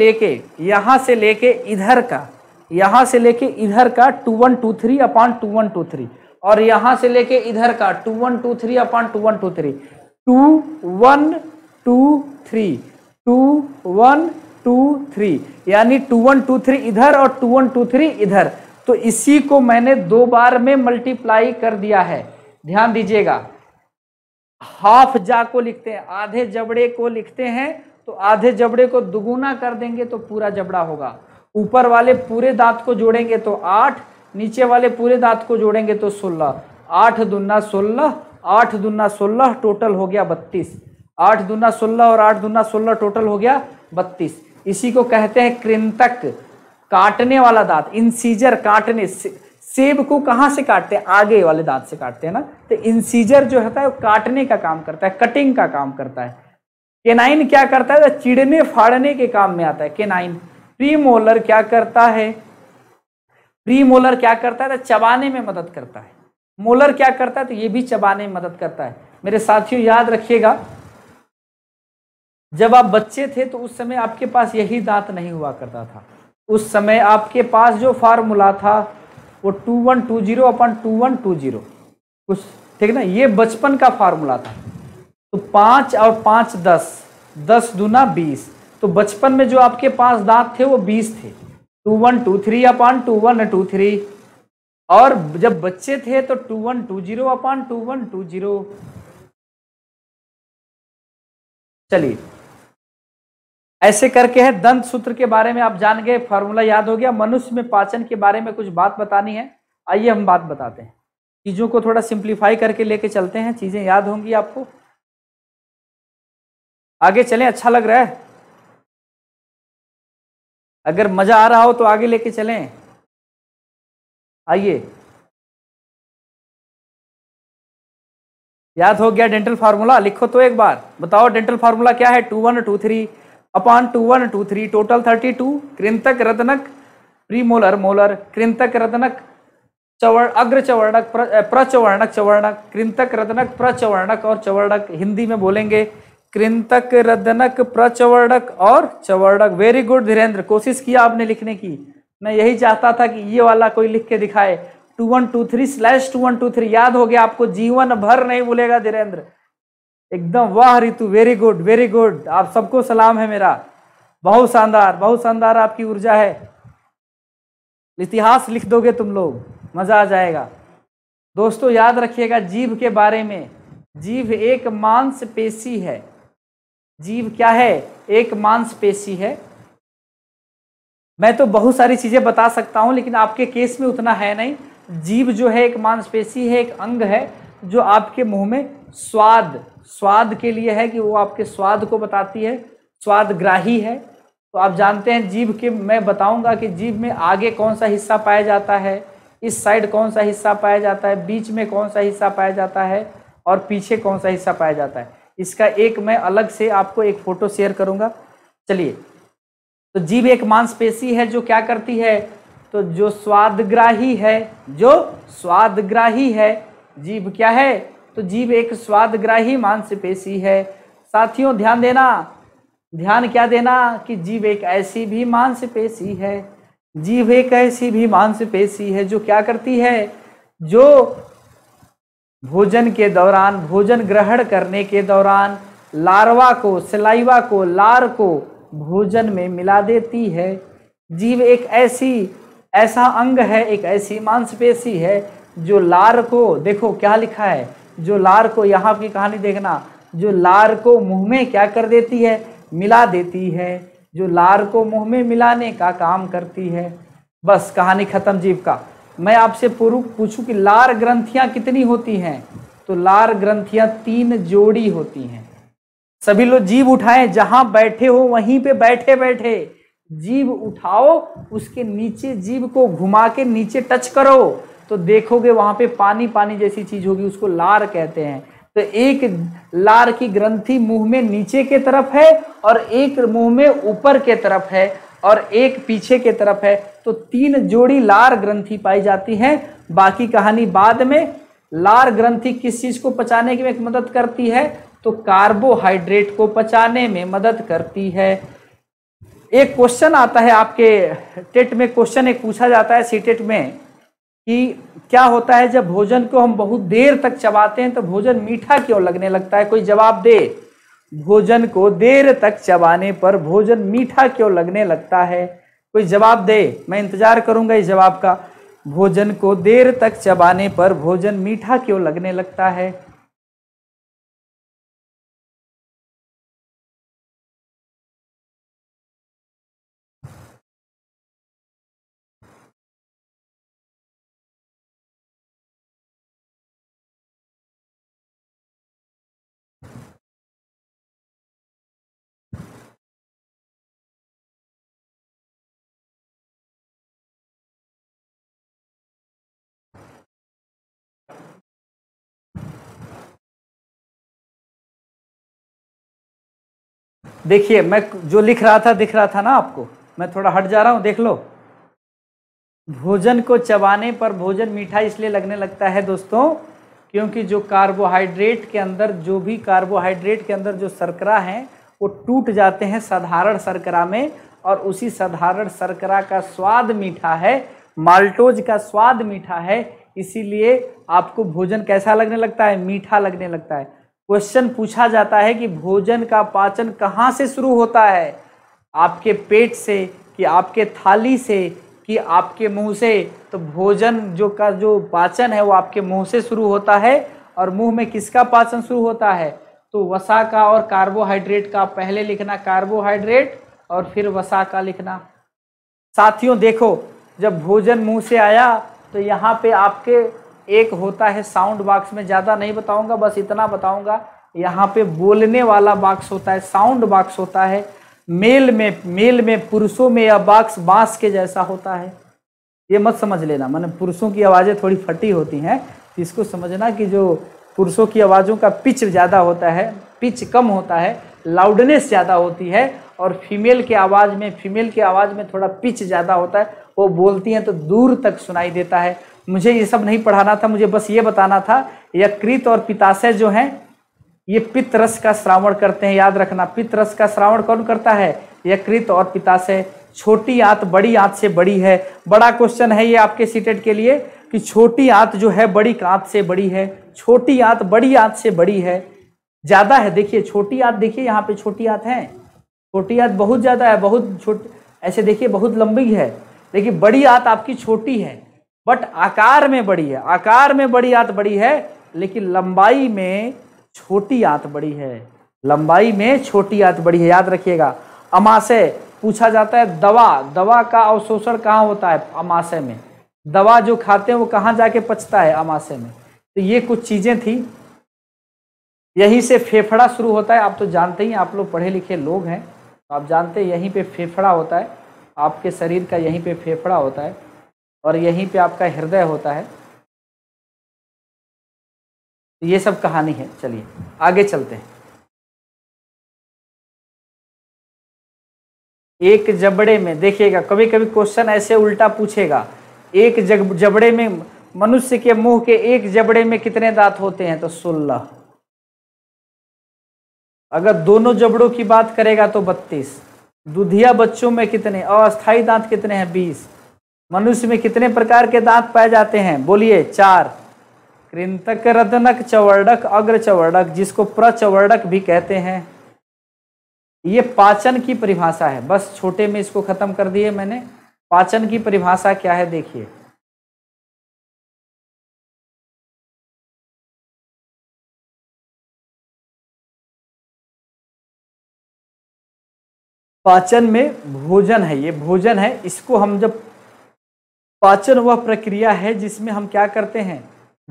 लेके इधर का, यहां से लेके इधर का 2 1 2 3 अपॉन 2 1 2 3, और यहां से लेके इधर का 2 1 2 3 अपॉन 2 1 2 3, 2 1 2 3, 2 1 2 3, यानी 2 1 2 3 इधर और 2 1 2 3 इधर। तो इसी को मैंने 2 बार में मल्टीप्लाई कर दिया है। ध्यान दीजिएगा, हाफ जा को लिखते हैं, आधे जबड़े को लिखते हैं, तो आधे जबड़े को दुगुना कर देंगे तो पूरा जबड़ा होगा। ऊपर वाले पूरे दांत को जोड़ेंगे तो 8, नीचे वाले पूरे दांत को जोड़ेंगे तो 16, 8 दूना 16, 8 दूना 16, टोटल हो गया 32। 8 दूना 16 और 8 दूना 16 टोटल हो गया 32। इसी को कहते हैं कृंतक, काटने वाला दांत, इंसीजर, काटने। सेब को कहाँ से काटते हैं? आगे वाले दांत से काटते हैं ना। तो इंसीजर जो होता है वो काटने का काम करता है, कटिंग का काम करता है। केनाइन क्या करता है? चिड़ने फाड़ने के काम में आता है केनाइन। प्रीमोलर क्या करता है? प्रीमोलर क्या करता है? तो चबाने में मदद करता है। मोलर क्या करता है? तो ये भी चबाने में मदद करता है। मेरे साथियों याद रखिएगा, जब आप बच्चे थे तो उस समय आपके पास यही दांत नहीं हुआ करता था। उस समय आपके पास जो फार्मूला था वो 2120 अपॉन 2120 कुछ, ठीक ना, ये बचपन का फार्मूला था। तो 5 और 5 10, 10 दूना 20। तो बचपन में जो आपके पास दांत थे वो 20 थे, 2123 अपॉन 2123। और जब बच्चे थे तो 2120 अपॉन 2120। चलिए ऐसे करके है। दंत सूत्र के बारे में आप जान गए, फार्मूला याद हो गया। मनुष्य में पाचन के बारे में कुछ बात बतानी है, आइए हम बात बताते हैं। चीजों को थोड़ा सिंप्लीफाई करके लेके चलते हैं, चीजें याद होंगी आपको। आगे चलें, अच्छा लग रहा है? अगर मजा आ रहा हो तो आगे लेके चलें। आइए, याद हो गया डेंटल फार्मूला? लिखो तो एक बार, बताओ डेंटल फार्मूला क्या है? 2123 अपॉन 2123, टोटल 32। कृंतक, रत्नक, प्रीमोलर, मोलर, कृंतक, रत्नक, अग्र चवर्णक, प्रचवर्णक, चवर्णक, कृंतक, रत्नक, प्रचवर्णक और चवर्णक। हिंदी में बोलेंगे कृंतक, रत्नक, प्रचवर्णक और चवर्णक। वेरी गुड धीरेन्द्र, कोशिश किया आपने लिखने की। मैं यही चाहता था कि ये वाला कोई लिख के दिखाए, 2123/2123। याद हो गया आपको, जीवन भर नहीं भूलेगा धीरेन्द्र। एकदम वाह Ritu, very good very good, आप सबको सलाम है मेरा। बहुत शानदार, बहुत शानदार आपकी ऊर्जा है। इतिहास लिख दोगे तुम लोग, मजा आ जाएगा। दोस्तों याद रखिएगा जीभ के बारे में, जीभ एक मांसपेशी है। जीभ क्या है? एक मांसपेशी है। मैं तो बहुत सारी चीजें बता सकता हूं, लेकिन आपके केस में उतना है नहीं। जीभ जो है एक मांसपेशी है, एक अंग है जो आपके मुंह में स्वाद के लिए है, कि वो आपके स्वाद को बताती है, स्वादग्राही है। तो आप जानते हैं जीभ के, मैं बताऊंगा कि जीभ में आगे कौन सा हिस्सा पाया जाता है, इस साइड कौन सा हिस्सा पाया जाता है, बीच में कौन सा हिस्सा पाया जाता है और पीछे कौन सा हिस्सा पाया जाता है। इसका एक मैं अलग से आपको एक फोटो शेयर करूंगा। चलिए, तो जीभ एक मांसपेशी है जो क्या करती है? तो जो स्वादग्राही है, जो स्वादग्राही है, जीभ क्या है? तो जीभ एक स्वादग्राही मांसपेशी है। साथियों ध्यान देना, ध्यान क्या देना कि जीभ एक ऐसी भी मांसपेशी है, जीभ एक ऐसी भी मांसपेशी है जो क्या करती है? जो भोजन के दौरान, भोजन ग्रहण करने के दौरान लार्वा को, सलाइवा को, लार को भोजन में मिला देती है। जीभ एक ऐसा अंग है, एक ऐसी मांसपेशी है जो लार को, देखो क्या लिखा है, जो लार को, यहाँ की कहानी देखना, जो लार को मुंह में क्या कर देती है? मिला देती है। जो लार को मुंह में मिलाने का काम करती है। बस कहानी खत्म जीभ का। मैं आपसे पूछूं कि लार ग्रंथियां कितनी होती हैं? तो लार ग्रंथियां 3 जोड़ी होती हैं। सभी लोग जीभ उठाएं, जहां बैठे हो वहीं पे बैठे बैठे जीभ उठाओ, उसके नीचे जीभ को घुमा के नीचे टच करो तो देखोगे वहां पे पानी पानी जैसी चीज होगी, उसको लार कहते हैं। तो एक लार की ग्रंथि मुंह में नीचे के तरफ है और एक मुंह में ऊपर के तरफ है और एक पीछे के तरफ है। तो 3 जोड़ी लार ग्रंथि पाई जाती हैं। बाकी कहानी बाद में। लार ग्रंथि किस चीज को पचाने में मदद करती है? तो कार्बोहाइड्रेट को पचाने में मदद करती है। एक क्वेश्चन आता है आपके टेट में, क्वेश्चन एक पूछा जाता है सीटेट में कि क्या होता है जब भोजन को हम बहुत देर तक चबाते हैं तो भोजन मीठा क्यों लगने लगता है? कोई जवाब दे। भोजन को देर तक चबाने पर भोजन मीठा क्यों लगने लगता है? कोई जवाब दे, मैं इंतजार करूंगा इस जवाब का। भोजन को देर तक चबाने पर भोजन मीठा क्यों लगने लगता है? देखिए, मैं जो लिख रहा था दिख रहा था ना आपको? मैं थोड़ा हट जा रहा हूं, देख लो। भोजन को चबाने पर भोजन मीठा इसलिए लगने लगता है दोस्तों, क्योंकि जो कार्बोहाइड्रेट के अंदर जो शर्करा हैं वो टूट जाते हैं साधारण शर्करा में, और उसी साधारण शर्करा का स्वाद मीठा है, माल्टोज का स्वाद मीठा है, इसीलिए आपको भोजन कैसा लगने लगता है? मीठा लगने लगता है। क्वेश्चन पूछा जाता है कि भोजन का पाचन कहाँ से शुरू होता है? आपके पेट से, कि आपके थाली से, कि आपके मुंह से? तो भोजन जो पाचन है वो आपके मुंह से शुरू होता है। और मुंह में किसका पाचन शुरू होता है? तो वसा का और कार्बोहाइड्रेट का। पहले लिखना कार्बोहाइड्रेट और फिर वसा का लिखना। साथियों देखो, जब भोजन मुंह से आया तो यहाँ पे आपके एक होता है साउंड बॉक्स, में ज़्यादा नहीं बताऊंगा, बस इतना बताऊंगा, यहाँ पे बोलने वाला बॉक्स होता है, साउंड बॉक्स होता है। मेल में पुरुषों में यह बॉक्स बांस के जैसा होता है। ये मत समझ लेना, माने पुरुषों की आवाज़ें थोड़ी फटी होती हैं, इसको समझना कि जो पुरुषों की आवाज़ों का पिच ज़्यादा होता है, पिच कम होता है, लाउडनेस ज़्यादा होती है, और फीमेल के आवाज़ में थोड़ा पिच ज़्यादा होता है। वो बोलती हैं तो दूर तक सुनाई देता है। मुझे ये सब नहीं पढ़ाना था, मुझे बस ये बताना था, यकृत और पित्ताशय जो हैं ये पित्त रस का श्रावण करते हैं। याद रखना, पित्त रस का श्रावण कौन करता है? यकृत और पित्ताशय। छोटी आंत बड़ी आंत से बड़ी है। बड़ा क्वेश्चन है ये आपके सीटेट के लिए कि छोटी आंत जो है बड़ी आंत से बड़ी है। छोटी आंत बड़ी आंत से बड़ी है, ज्यादा है। देखिए छोटी आंत, देखिए यहाँ पे छोटी आंत है, छोटी आंत बहुत ज्यादा है, बहुत छोटी, ऐसे देखिए बहुत लंबी है, लेकिन बड़ी आंत आपकी छोटी है, बट आकार में बड़ी है। आकार में बड़ी आंत बड़ी है, लेकिन लंबाई में छोटी आंत बड़ी है। लंबाई में छोटी आंत बड़ी है, याद रखिएगा। अमाशय पूछा जाता है, दवा का अवशोषण कहाँ होता है? अमाशय में। दवा जो खाते हैं वो कहाँ जाके पचता है? अमाशय में। तो ये कुछ चीजें थी, यहीं से फेफड़ा शुरू होता है। आप तो जानते ही, आप लोग पढ़े लिखे लोग हैं, तो आप जानते हैं यहीं पे फेफड़ा होता है, आपके शरीर का यहीं पे फेफड़ा होता है, और यहीं पे आपका हृदय होता है। ये सब कहानी है। चलिए आगे चलते हैं। एक जबड़े में, देखिएगा कभी कभी क्वेश्चन ऐसे उल्टा पूछेगा, एक जबड़े में, मनुष्य के मुंह के एक जबड़े में कितने दांत होते हैं? तो 16। अगर दोनों जबड़ों की बात करेगा तो 32। दुधिया बच्चों में कितने? अस्थायी दांत कितने हैं? 20। मनुष्य में कितने प्रकार के दांत पाए जाते हैं? बोलिए। 4। कृंतक, रदनक, चवर्णक, अग्र चवर्णक, जिसको प्रचवर्णक भी कहते हैं। ये पाचन की परिभाषा है, बस छोटे में इसको खत्म कर दिए मैंने। पाचन की परिभाषा क्या है देखिए। पाचन में भोजन है, ये भोजन है, इसको हम जब, पाचन वह प्रक्रिया है जिसमें हम क्या करते हैं?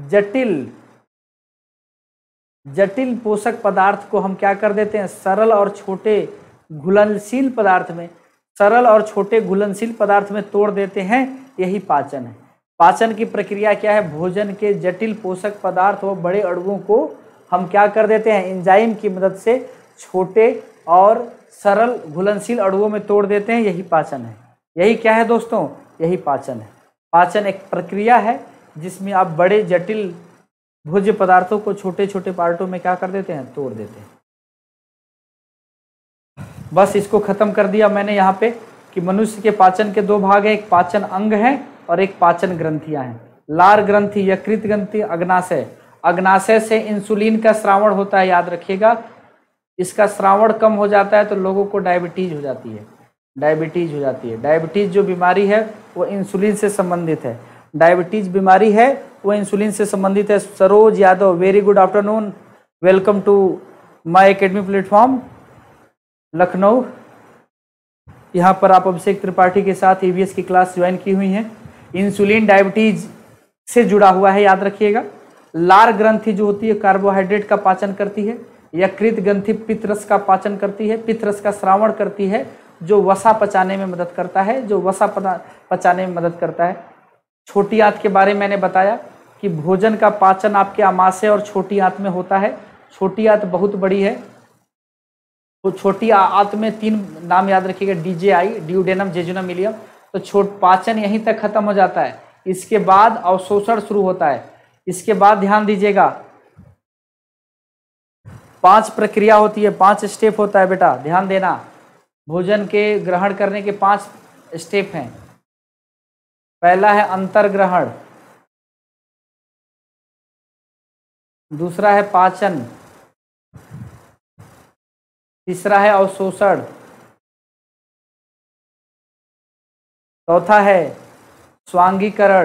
जटिल पोषक पदार्थ को हम क्या कर देते हैं? सरल और छोटे घुलनशील पदार्थ में, सरल और छोटे घुलनशील पदार्थ में तोड़ देते हैं, यही पाचन है। पाचन की प्रक्रिया क्या है? भोजन के जटिल पोषक पदार्थ व बड़े अणुओं को हम क्या कर देते हैं? एंजाइम की मदद से छोटे और सरल घुलनशील अणुओं में तोड़ देते हैं, यही पाचन है। यही क्या है दोस्तों? यही पाचन है। पाचन एक प्रक्रिया है जिसमें आप बड़े जटिल भोज्य पदार्थों को छोटे छोटे पार्टों में क्या कर देते हैं? तोड़ देते हैं। बस इसको खत्म कर दिया मैंने यहाँ पे कि मनुष्य के पाचन के 2 भाग हैं, एक पाचन अंग है और एक पाचन ग्रंथियां हैं। लार ग्रंथि, यकृत ग्रंथि, अग्नाशय। अग्नाशय से इंसुलिन का स्रावण होता है, याद रखिएगा। इसका स्रावण कम हो जाता है तो लोगों को डायबिटीज हो जाती है, डायबिटीज हो जाती है। डायबिटीज जो बीमारी है वो इंसुलिन से संबंधित है, डायबिटीज बीमारी है वो इंसुलिन से संबंधित है। Saroj Yadav, very good afternoon, welcome to my academy platform Lucknow. यहाँ पर आप अभिषेक त्रिपाठी के साथ ईवीएस की क्लास ज्वाइन की हुई हैं। इंसुलिन डायबिटीज से जुड़ा हुआ है, याद रखिएगा। लार ग्रंथि जो होती है कार्बोहाइड्रेट का पाचन करती है। यकृत ग्रंथि पित्तरस का पाचन करती है, पित्तरस का श्रावण करती है, जो वसा पचाने में मदद करता है, जो वसा पचाने में मदद करता है। छोटी आंत के बारे में मैंने बताया कि भोजन का पाचन आपके आमाशय और छोटी आंत में होता है। छोटी आंत बहुत बड़ी है, तो छोटी आंत में 3 नाम याद रखिएगा, DJI, ड्यूडेनम, जेजुनम, इलियम। तो पाचन यहीं तक खत्म हो जाता है, इसके बाद अवशोषण शुरू होता है। इसके बाद ध्यान दीजिएगा 5 प्रक्रिया होती है, 5 स्टेप होता है बेटा, ध्यान देना। भोजन के ग्रहण करने के 5 स्टेप हैं। पहला है अंतर्ग्रहण, दूसरा है पाचन, तीसरा है अवशोषण, चौथा है स्वांगीकरण,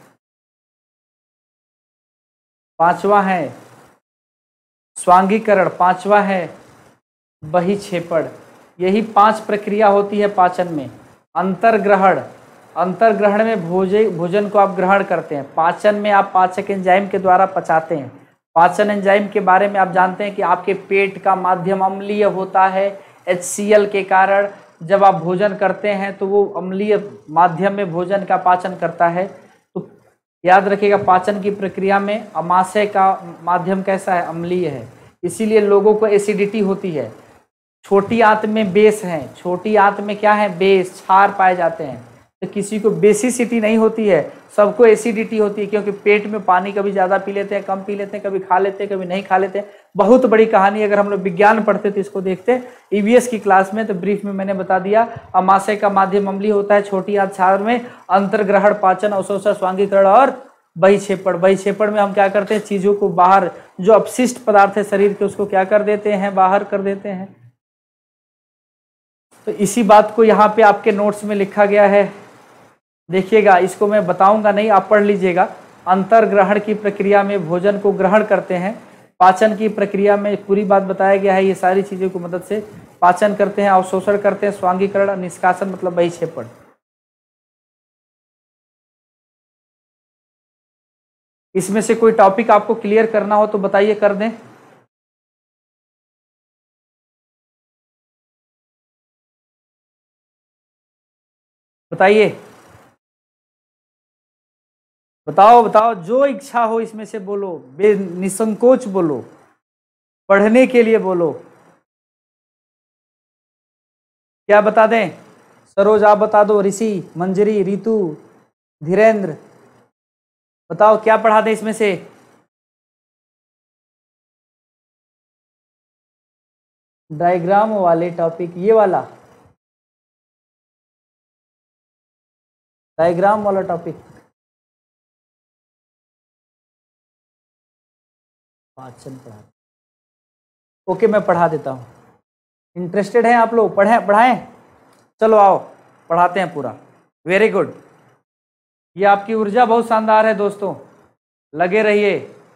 पांचवा है स्वांगीकरण, पांचवा है बहिक्षेपण। यही 5 प्रक्रिया होती है पाचन में। अंतर्ग्रहण, अंतर्ग्रहण में भोजन को आप ग्रहण करते हैं। पाचन में आप पाचक एंजाइम के द्वारा पचाते हैं। पाचन एंजाइम के बारे में आप जानते हैं कि आपके पेट का माध्यम अम्लीय होता है HCl के कारण। जब आप भोजन करते हैं तो वो अम्लीय माध्यम में भोजन का पाचन करता है। तो याद रखिएगा पाचन की प्रक्रिया में आमाशय का माध्यम कैसा है, अम्लीय है, इसीलिए लोगों को एसिडिटी होती है। छोटी आंत में बेस है, छोटी आंत में क्या है, बेस, क्षार पाए जाते हैं। तो किसी को बेसिसिटी नहीं होती है, सबको एसिडिटी होती है, क्योंकि पेट में पानी कभी ज़्यादा पी लेते हैं, कम पी लेते हैं, कभी खा लेते हैं, कभी नहीं खा लेते हैं। बहुत बड़ी कहानी, अगर हम लोग विज्ञान पढ़ते तो इसको देखते ईवीएस की क्लास में, तो ब्रीफ में मैंने बता दिया। आमाशय का माध्यम अम्लीय होता है, छोटी आंत क्षार में, अंतर्ग्रहण, पाचन, अवशोषण, स्वांगीकरण और बहिक्षेपण। बहिक्षेपण में हम क्या करते हैं, चीज़ों को बाहर, जो अपशिष्ट पदार्थ है शरीर के, उसको क्या कर देते हैं, बाहर कर देते हैं। तो इसी बात को यहाँ पे आपके नोट्स में लिखा गया है, देखिएगा। इसको मैं बताऊंगा नहीं, आप पढ़ लीजिएगा। अंतर्ग्रहण की प्रक्रिया में भोजन को ग्रहण करते हैं, पाचन की प्रक्रिया में पूरी बात बताया गया है। ये सारी चीज़ों की मदद से पाचन करते हैं, अवशोषण करते हैं, स्वांगीकरण, निष्कासन मतलब बहिक्षेपण। इसमें से कोई टॉपिक आपको क्लियर करना हो तो बताइए, कर दें। बताइए, बताओ बताओ, जो इच्छा हो इसमें से बोलो, निसंकोच बोलो, पढ़ने के लिए बोलो। क्या बता दें? सरोज आप बता दो, ऋषि, मंजरी, रितु, धीरेन्द्र, बताओ क्या पढ़ा दें इसमें से? डायग्राम वाले टॉपिक, ये वाला डायग्राम वाला टॉपिक, पाचन पढ़ा। ओके, मैं पढ़ा देता हूँ। इंटरेस्टेड हैं आप लोग? पढ़ाएं? चलो आओ पढ़ाते हैं पूरा। Very good. ये आपकी ऊर्जा बहुत शानदार है दोस्तों, लगे रहिए।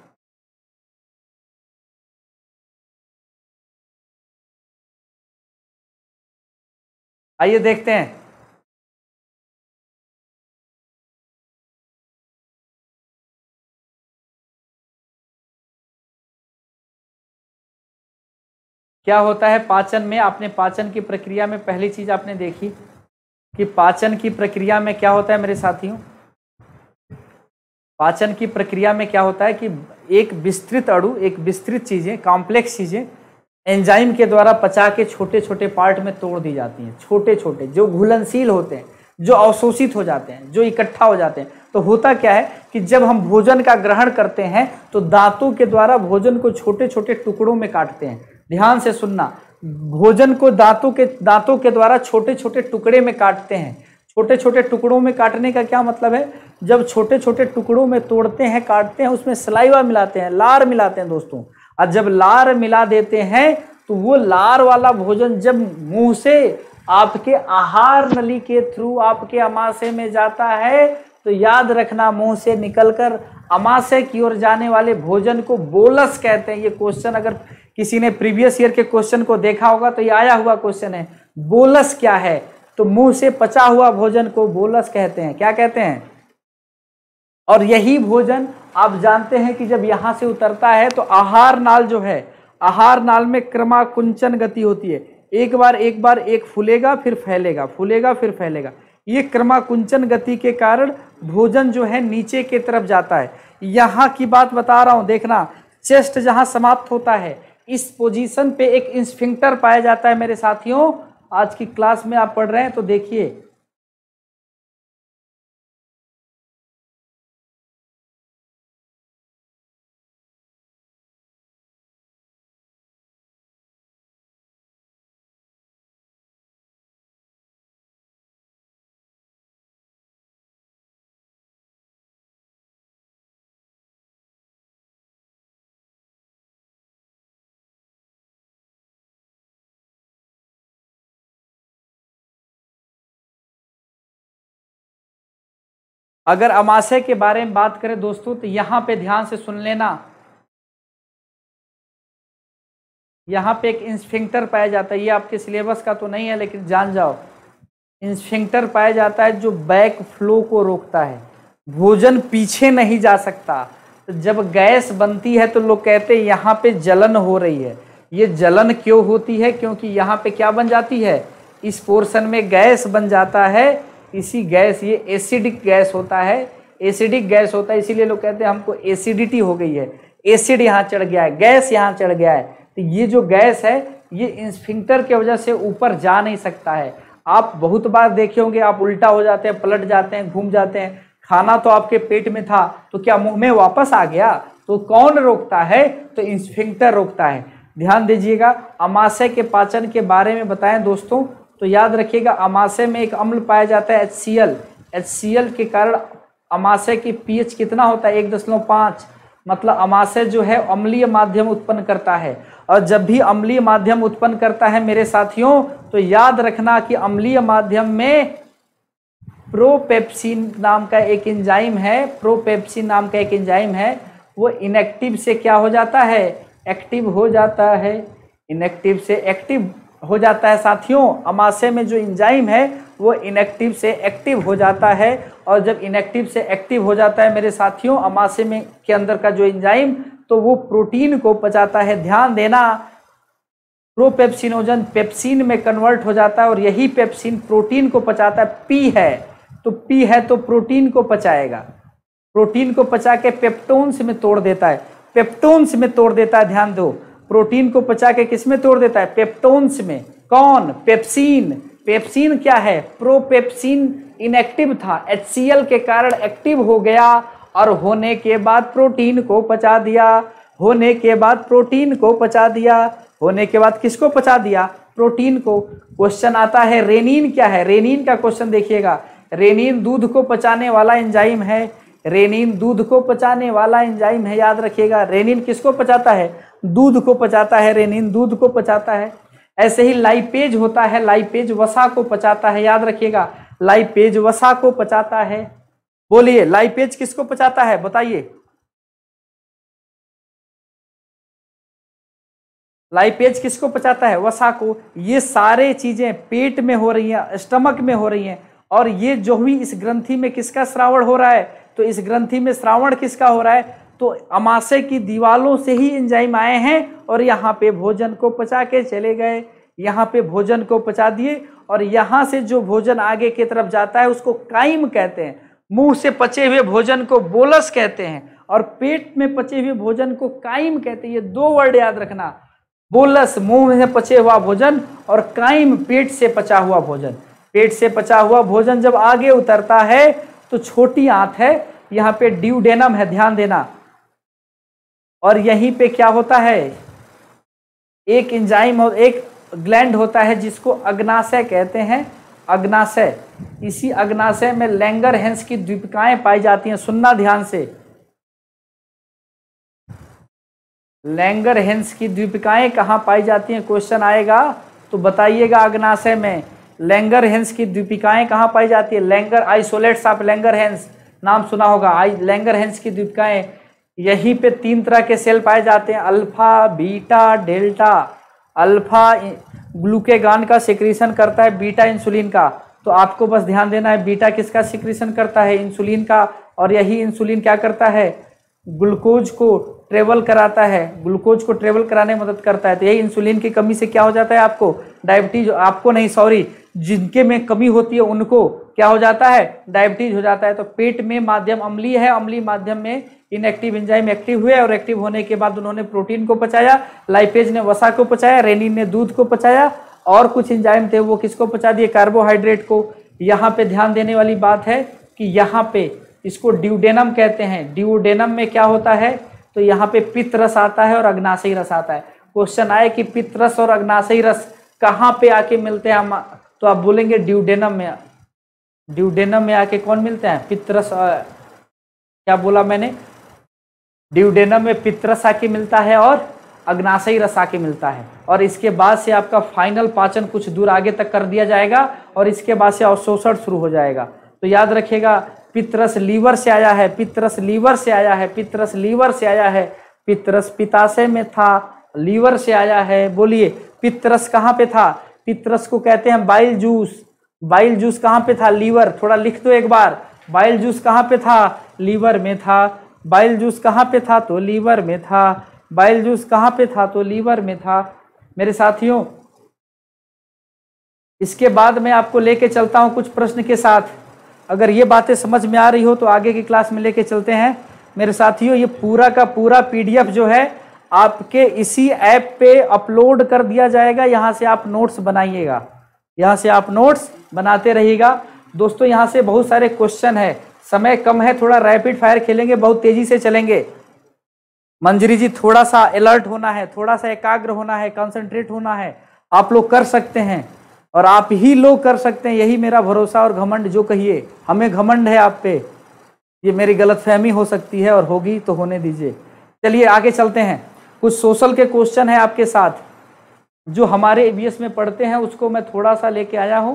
आइए देखते हैं। क्या होता है पाचन में? आपने पाचन की प्रक्रिया में पहली चीज आपने देखी कि पाचन की प्रक्रिया में क्या होता है मेरे साथियों। पाचन की प्रक्रिया में क्या होता है कि एक विस्तृत अणु, एक विस्तृत चीजें, कॉम्प्लेक्स चीजें एंजाइम के द्वारा पचा के छोटे छोटे पार्ट में तोड़ दी जाती हैं। छोटे छोटे जो घुलनशील होते हैं, जो अवशोषित हो जाते हैं, जो इकट्ठा हो जाते हैं। तो होता क्या है कि जब हम भोजन का ग्रहण करते हैं तो दांतों के द्वारा भोजन को छोटे छोटे टुकड़ों में काटते हैं। ध्यान से सुनना, भोजन को दांतों के द्वारा छोटे छोटे टुकड़े में काटते हैं। छोटे छोटे टुकड़ों में काटने का क्या मतलब है, जब छोटे छोटे टुकड़ों में तोड़ते हैं, काटते हैं, उसमें सलाइवा मिलाते हैं, लार मिलाते हैं दोस्तों। और जब लार मिला देते हैं तो वो लार वाला भोजन जब मुंह से आपके आहार नली के थ्रू आपके आमाशय में जाता है तो याद रखना, मुंह से निकलकर आमाशय की ओर जाने वाले भोजन को बोलस कहते हैं। ये क्वेश्चन अगर किसी ने प्रीवियस ईयर के क्वेश्चन को देखा होगा तो ये आया हुआ क्वेश्चन है। बोलस क्या है, तो मुंह से पचा हुआ भोजन को बोलस कहते हैं। क्या कहते हैं? और यही भोजन आप जानते हैं कि जब यहां से उतरता है तो आहार नाल जो है, आहार नाल में क्रमाकुंचन गति होती है। एक बार एक फूलेगा फिर फैलेगा, फूलेगा फिर फैलेगा। ये क्रमाकुंचन गति के कारण भोजन जो है नीचे की तरफ जाता है। यहाँ की बात बता रहा हूं, देखना, चेस्ट जहां समाप्त होता है इस पोजीशन पे एक स्फिंक्टर पाया जाता है मेरे साथियों। आज की क्लास में आप पढ़ रहे हैं तो देखिए, अगर अमाशय के बारे में बात करें दोस्तों तो यहाँ पे ध्यान से सुन लेना। यहाँ पे एक स्फिंक्टर पाया जाता है, ये आपके सिलेबस का तो नहीं है लेकिन जान जाओ। स्फिंक्टर पाया जाता है जो बैक फ्लो को रोकता है, भोजन पीछे नहीं जा सकता। तो जब गैस बनती है तो लोग कहते हैं यहाँ पे जलन हो रही है। ये जलन क्यों होती है? क्योंकि यहाँ पे क्या बन जाती है, इस पोर्शन में गैस बन जाता है। इसी गैस, ये एसिडिक गैस होता है, एसिडिक गैस होता है, इसीलिए लोग कहते हैं हमको एसिडिटी हो गई है, एसिड यहाँ चढ़ गया है, गैस यहाँ चढ़ गया है। तो ये जो गैस है ये स्फिंक्टर की वजह से ऊपर जा नहीं सकता है। आप बहुत बार देखे होंगे, आप उल्टा हो जाते हैं, पलट जाते हैं, घूम जाते हैं। खाना तो आपके पेट में था तो क्या मुंह में वापस आ गया? तो कौन रोकता है? तो स्फिंक्टर रोकता है। ध्यान दीजिएगा, अमाशय के पाचन के बारे में बताएं दोस्तों तो याद रखिएगा, अमाशय में एक अम्ल पाया जाता है HCl। HCl के कारण अमाशय की pH कितना होता है? 1.5। मतलब अमाशय जो है अम्लीय माध्यम उत्पन्न करता है। और जब भी अम्लीय माध्यम उत्पन्न करता है मेरे साथियों तो याद रखना कि अम्लीय माध्यम में प्रोपेप्सिन नाम का एक एंजाइम है, प्रोपेप्सिन नाम का एक एंजाइम है, वो इनएक्टिव से क्या हो जाता है? एक्टिव हो जाता है। इनएक्टिव से एक्टिव हो जाता है साथियों। अमाशय में जो एंजाइम है वो इनएक्टिव से एक्टिव हो जाता है। और जब इनएक्टिव से एक्टिव हो जाता है मेरे साथियों अमाशय में के अंदर का जो एंजाइम, तो वो प्रोटीन को पचाता है। ध्यान देना, प्रोपेप्सिनोजन पेप्सिन में कन्वर्ट हो जाता है और यही पेप्सिन प्रोटीन को पचाता है। पी है तो प्रोटीन को पचाएगा, प्रोटीन को पचा के पेप्टोन्स में तोड़ देता है, पेप्टोन्स में तोड़ देता है। ध्यान दो, प्रोटीन को पचा के किस में तोड़ देता है? पेप्टोन्स में। कौन? पेप्सिन। पेप्सिन क्या है? प्रोपेप्सिन इनएक्टिव था, HCl के कारण एक्टिव हो गया और होने के बाद प्रोटीन को पचा दिया। होने के बाद प्रोटीन को पचा दिया। होने के बाद किसको पचा दिया? प्रोटीन को। क्वेश्चन आता है रेनिन क्या है? रेनिन का क्वेश्चन देखिएगा। रेनिन दूध को पचाने वाला एंजाइम है। रेनिन दूध को पचाने वाला एंजाइम है, याद रखिएगा। रेनिन किसको पचाता है? दूध को पचाता है। रेनिन दूध को पचाता है। ऐसे ही लाइपेज होता है, लाइपेज वसा को पचाता है, याद रखिएगा। लाइपेज वसा को पचाता है। बोलिए, लाइपेज किसको पचाता है? बताइए। लाइपेज किसको पचाता है? वसा को। ये सारे चीजें पेट में हो रही हैं, स्टमक में हो रही हैं। और ये जो भी इस ग्रंथि में किसका श्रावण हो रहा है? तो इस ग्रंथि में श्रावण किसका हो रहा है? तो अमाशय की दीवालों से ही एंजाइम आए हैं और यहाँ पे भोजन को पचा के चले गए। यहाँ पे भोजन को पचा दिए और यहाँ से जो भोजन आगे की तरफ जाता है उसको काइम कहते हैं। मुंह से पचे हुए भोजन को बोलस कहते हैं और पेट में पचे हुए भोजन को काइम कहते हैं। ये दो वर्ड याद रखना, बोलस मुंह में पचे हुआ भोजन और काइम पेट से पचा हुआ भोजन। पेट से पचा हुआ भोजन जब आगे उतरता है तो छोटी आंत है, यहाँ पे ड्यूडेनम है, ध्यान देना। और यहीं पे क्या होता है? एक एंजाइम और एक ग्लैंड होता है जिसको अग्नाशय कहते हैं। अग्नाशय, इसी अग्नाशय में लैंगरहैंस की द्वीपिकाएं पाई जाती हैं। सुनना ध्यान से, लैंगरहैंस की द्वीपिकाएं कहां पाई जाती हैं, क्वेश्चन आएगा तो बताइएगा। अग्नाशय में लैंगरहैंस की द्वीपिकाएं कहां पाई जाती है? लैंगर आइसोलेट्स ऑफ लैंगरहैंस नाम सुना होगा। लैंगरहैंस की द्वीपिकाएं, यहीं पे 3 तरह के सेल पाए जाते हैं, alpha, beta, delta. Alpha glucagon का सिक्रीशन करता है, बीटा इंसुलिन का। तो आपको बस ध्यान देना है, बीटा किसका सिक्रीशन करता है? इंसुलिन का। और यही इंसुलिन क्या करता है? ग्लूकोज को ट्रेवल कराता है, ग्लूकोज को ट्रेवल कराने में मदद करता है। तो यही इंसुलिन की कमी से क्या हो जाता है? आपको डायबिटीज, आपको नहीं सॉरी, जिनके में कमी होती है उनको क्या हो जाता है? डायबिटीज हो जाता है। तो पेट में माध्यम अम्लीय है, अम्लीय माध्यम में इनएक्टिव एंजाइम एक्टिव हुए और एक्टिव होने के बाद उन्होंने प्रोटीन को पचाया, लाइपेज ने वसा को पचाया, रेनिन ने दूध को पचाया, और कुछ एंजाइम थे वो किसको पचा दिए? कार्बोहाइड्रेट को। यहाँ पे ध्यान देने वाली बात है कि यहाँ पे इसको ड्यूडेनम कहते हैं। ड्यूडेनम में क्या होता है? तो यहाँ पे पित्त रस आता है और अग्नाशयी रस आता है। क्वेश्चन आए कि पित्त रस और अग्नाशयी रस कहाँ पे आके मिलते हैं, तो आप बोलेंगे ड्यूडेनम में। ड्यूडेनम में आके कौन मिलते हैं? पित्त रस। क्या बोला मैंने? ड्यूडेनम में पित्त रस आके मिलता है और अग्नाशयी रस आके मिलता है। और इसके बाद से आपका फाइनल पाचन कुछ दूर आगे तक कर दिया जाएगा और इसके बाद से अवशोषण शुरू हो जाएगा। तो याद रखिएगा, पित्तरस लीवर से आया है, पित्तरस लीवर से आया है, पित्तरस लीवर से आया है, पित्तरस पित्ताशय में था, लीवर से आया है। बोलिए पित्तरस कहाँ पे था? पित्तरस को कहते हैं बाइल जूस। बाइल जूस कहाँ पे था? लीवर। थोड़ा लिख दो एक बार, बाइल जूस कहाँ पे था? लीवर में था। बाइल जूस कहाँ पे था? तो लीवर में था। बाइल जूस कहाँ पे था? तो लीवर में था। मेरे साथियों, इसके बाद मैं आपको लेके चलता हूं कुछ प्रश्न के साथ। अगर ये बातें समझ में आ रही हो तो आगे की क्लास में लेके चलते हैं। मेरे साथियों, ये पूरा का पूरा पीडीएफ जो है आपके इसी ऐप पे अपलोड कर दिया जाएगा। यहाँ से आप नोट्स बनाइएगा, यहाँ से आप नोट्स बनाते रहिएगा। दोस्तों, यहाँ से बहुत सारे क्वेश्चन है, समय कम है, थोड़ा रैपिड फायर खेलेंगे, बहुत तेजी से चलेंगे। मंजरी जी, थोड़ा सा अलर्ट होना है, थोड़ा सा एकाग्र होना है, कंसंट्रेट होना है। आप लोग कर सकते हैं और आप ही लोग कर सकते हैं, यही मेरा भरोसा और घमंड। जो कहिए, हमें घमंड है आप पे। ये मेरी गलतफहमी हो सकती है और होगी तो होने दीजिए। चलिए आगे चलते हैं। कुछ सोशल के क्वेश्चन है आपके साथ, जो हमारे ईवीएस में पढ़ते हैं, उसको मैं थोड़ा सा लेके आया हूं।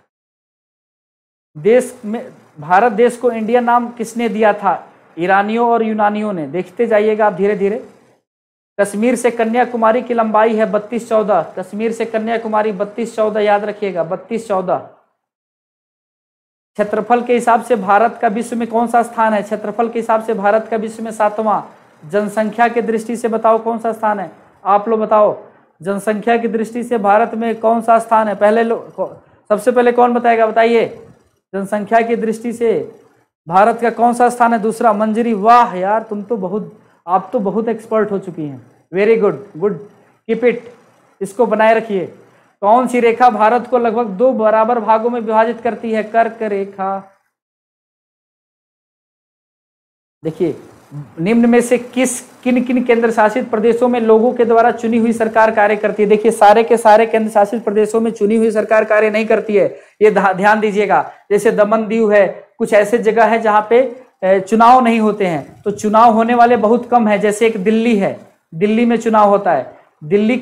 देश में, भारत देश को इंडिया नाम किसने दिया था? ईरानियों और यूनानियों ने। देखते जाइएगा आप धीरे धीरे। कश्मीर से कन्याकुमारी की लंबाई है 32-14। कश्मीर से कन्याकुमारी 32-14, याद रखिएगा 32-14। क्षेत्रफल के हिसाब से भारत का विश्व में कौन सा स्थान है? क्षेत्रफल के हिसाब से भारत का विश्व में 7वां। जनसंख्या की दृष्टि से बताओ कौन सा स्थान है? आप लोग बताओ, जनसंख्या की दृष्टि से भारत में कौन सा स्थान है? पहले सबसे पहले कौन बताएगा? बताइए, जनसंख्या की दृष्टि से भारत का कौन सा स्थान है? दूसरा। मंजरी, वाह यार, तुम तो बहुत, आप तो बहुत एक्सपर्ट हो चुकी हैं। Very good, good, keep it, इसको बनाए रखिए। कौन सी रेखा भारत को लगभग 2 बराबर भागों में विभाजित करती है? कर्क रेखा। देखिए, निम्न में से किन किन केंद्र शासित प्रदेशों में लोगों के द्वारा चुनी हुई सरकार कार्य करती है? देखिए, सारे के सारे केंद्र शासित प्रदेशों में चुनी हुई सरकार कार्य नहीं करती है, ये ध्यान दीजिएगा। जैसे दमन दीव है, कुछ ऐसे जगह है जहां पे चुनाव नहीं होते हैं, तो चुनाव होने वाले बहुत कम है। जैसे एक दिल्ली है, दिल्ली में चुनाव होता है। दिल्ली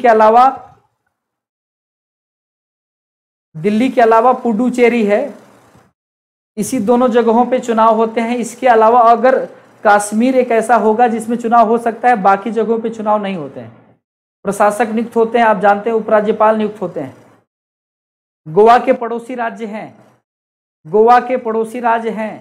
के अलावा पुडुचेरी है, इसी दोनों जगहों पे चुनाव होते हैं। इसके अलावा अगर कश्मीर एक ऐसा होगा जिसमें चुनाव हो सकता है, बाकी जगहों पे चुनाव नहीं होते हैं। प्रशासक नियुक्त होते हैं, आप जानते हैं, उपराज्यपाल नियुक्त होते हैं। गोवा के पड़ोसी राज्य हैं, गोवा के पड़ोसी राज्य हैं,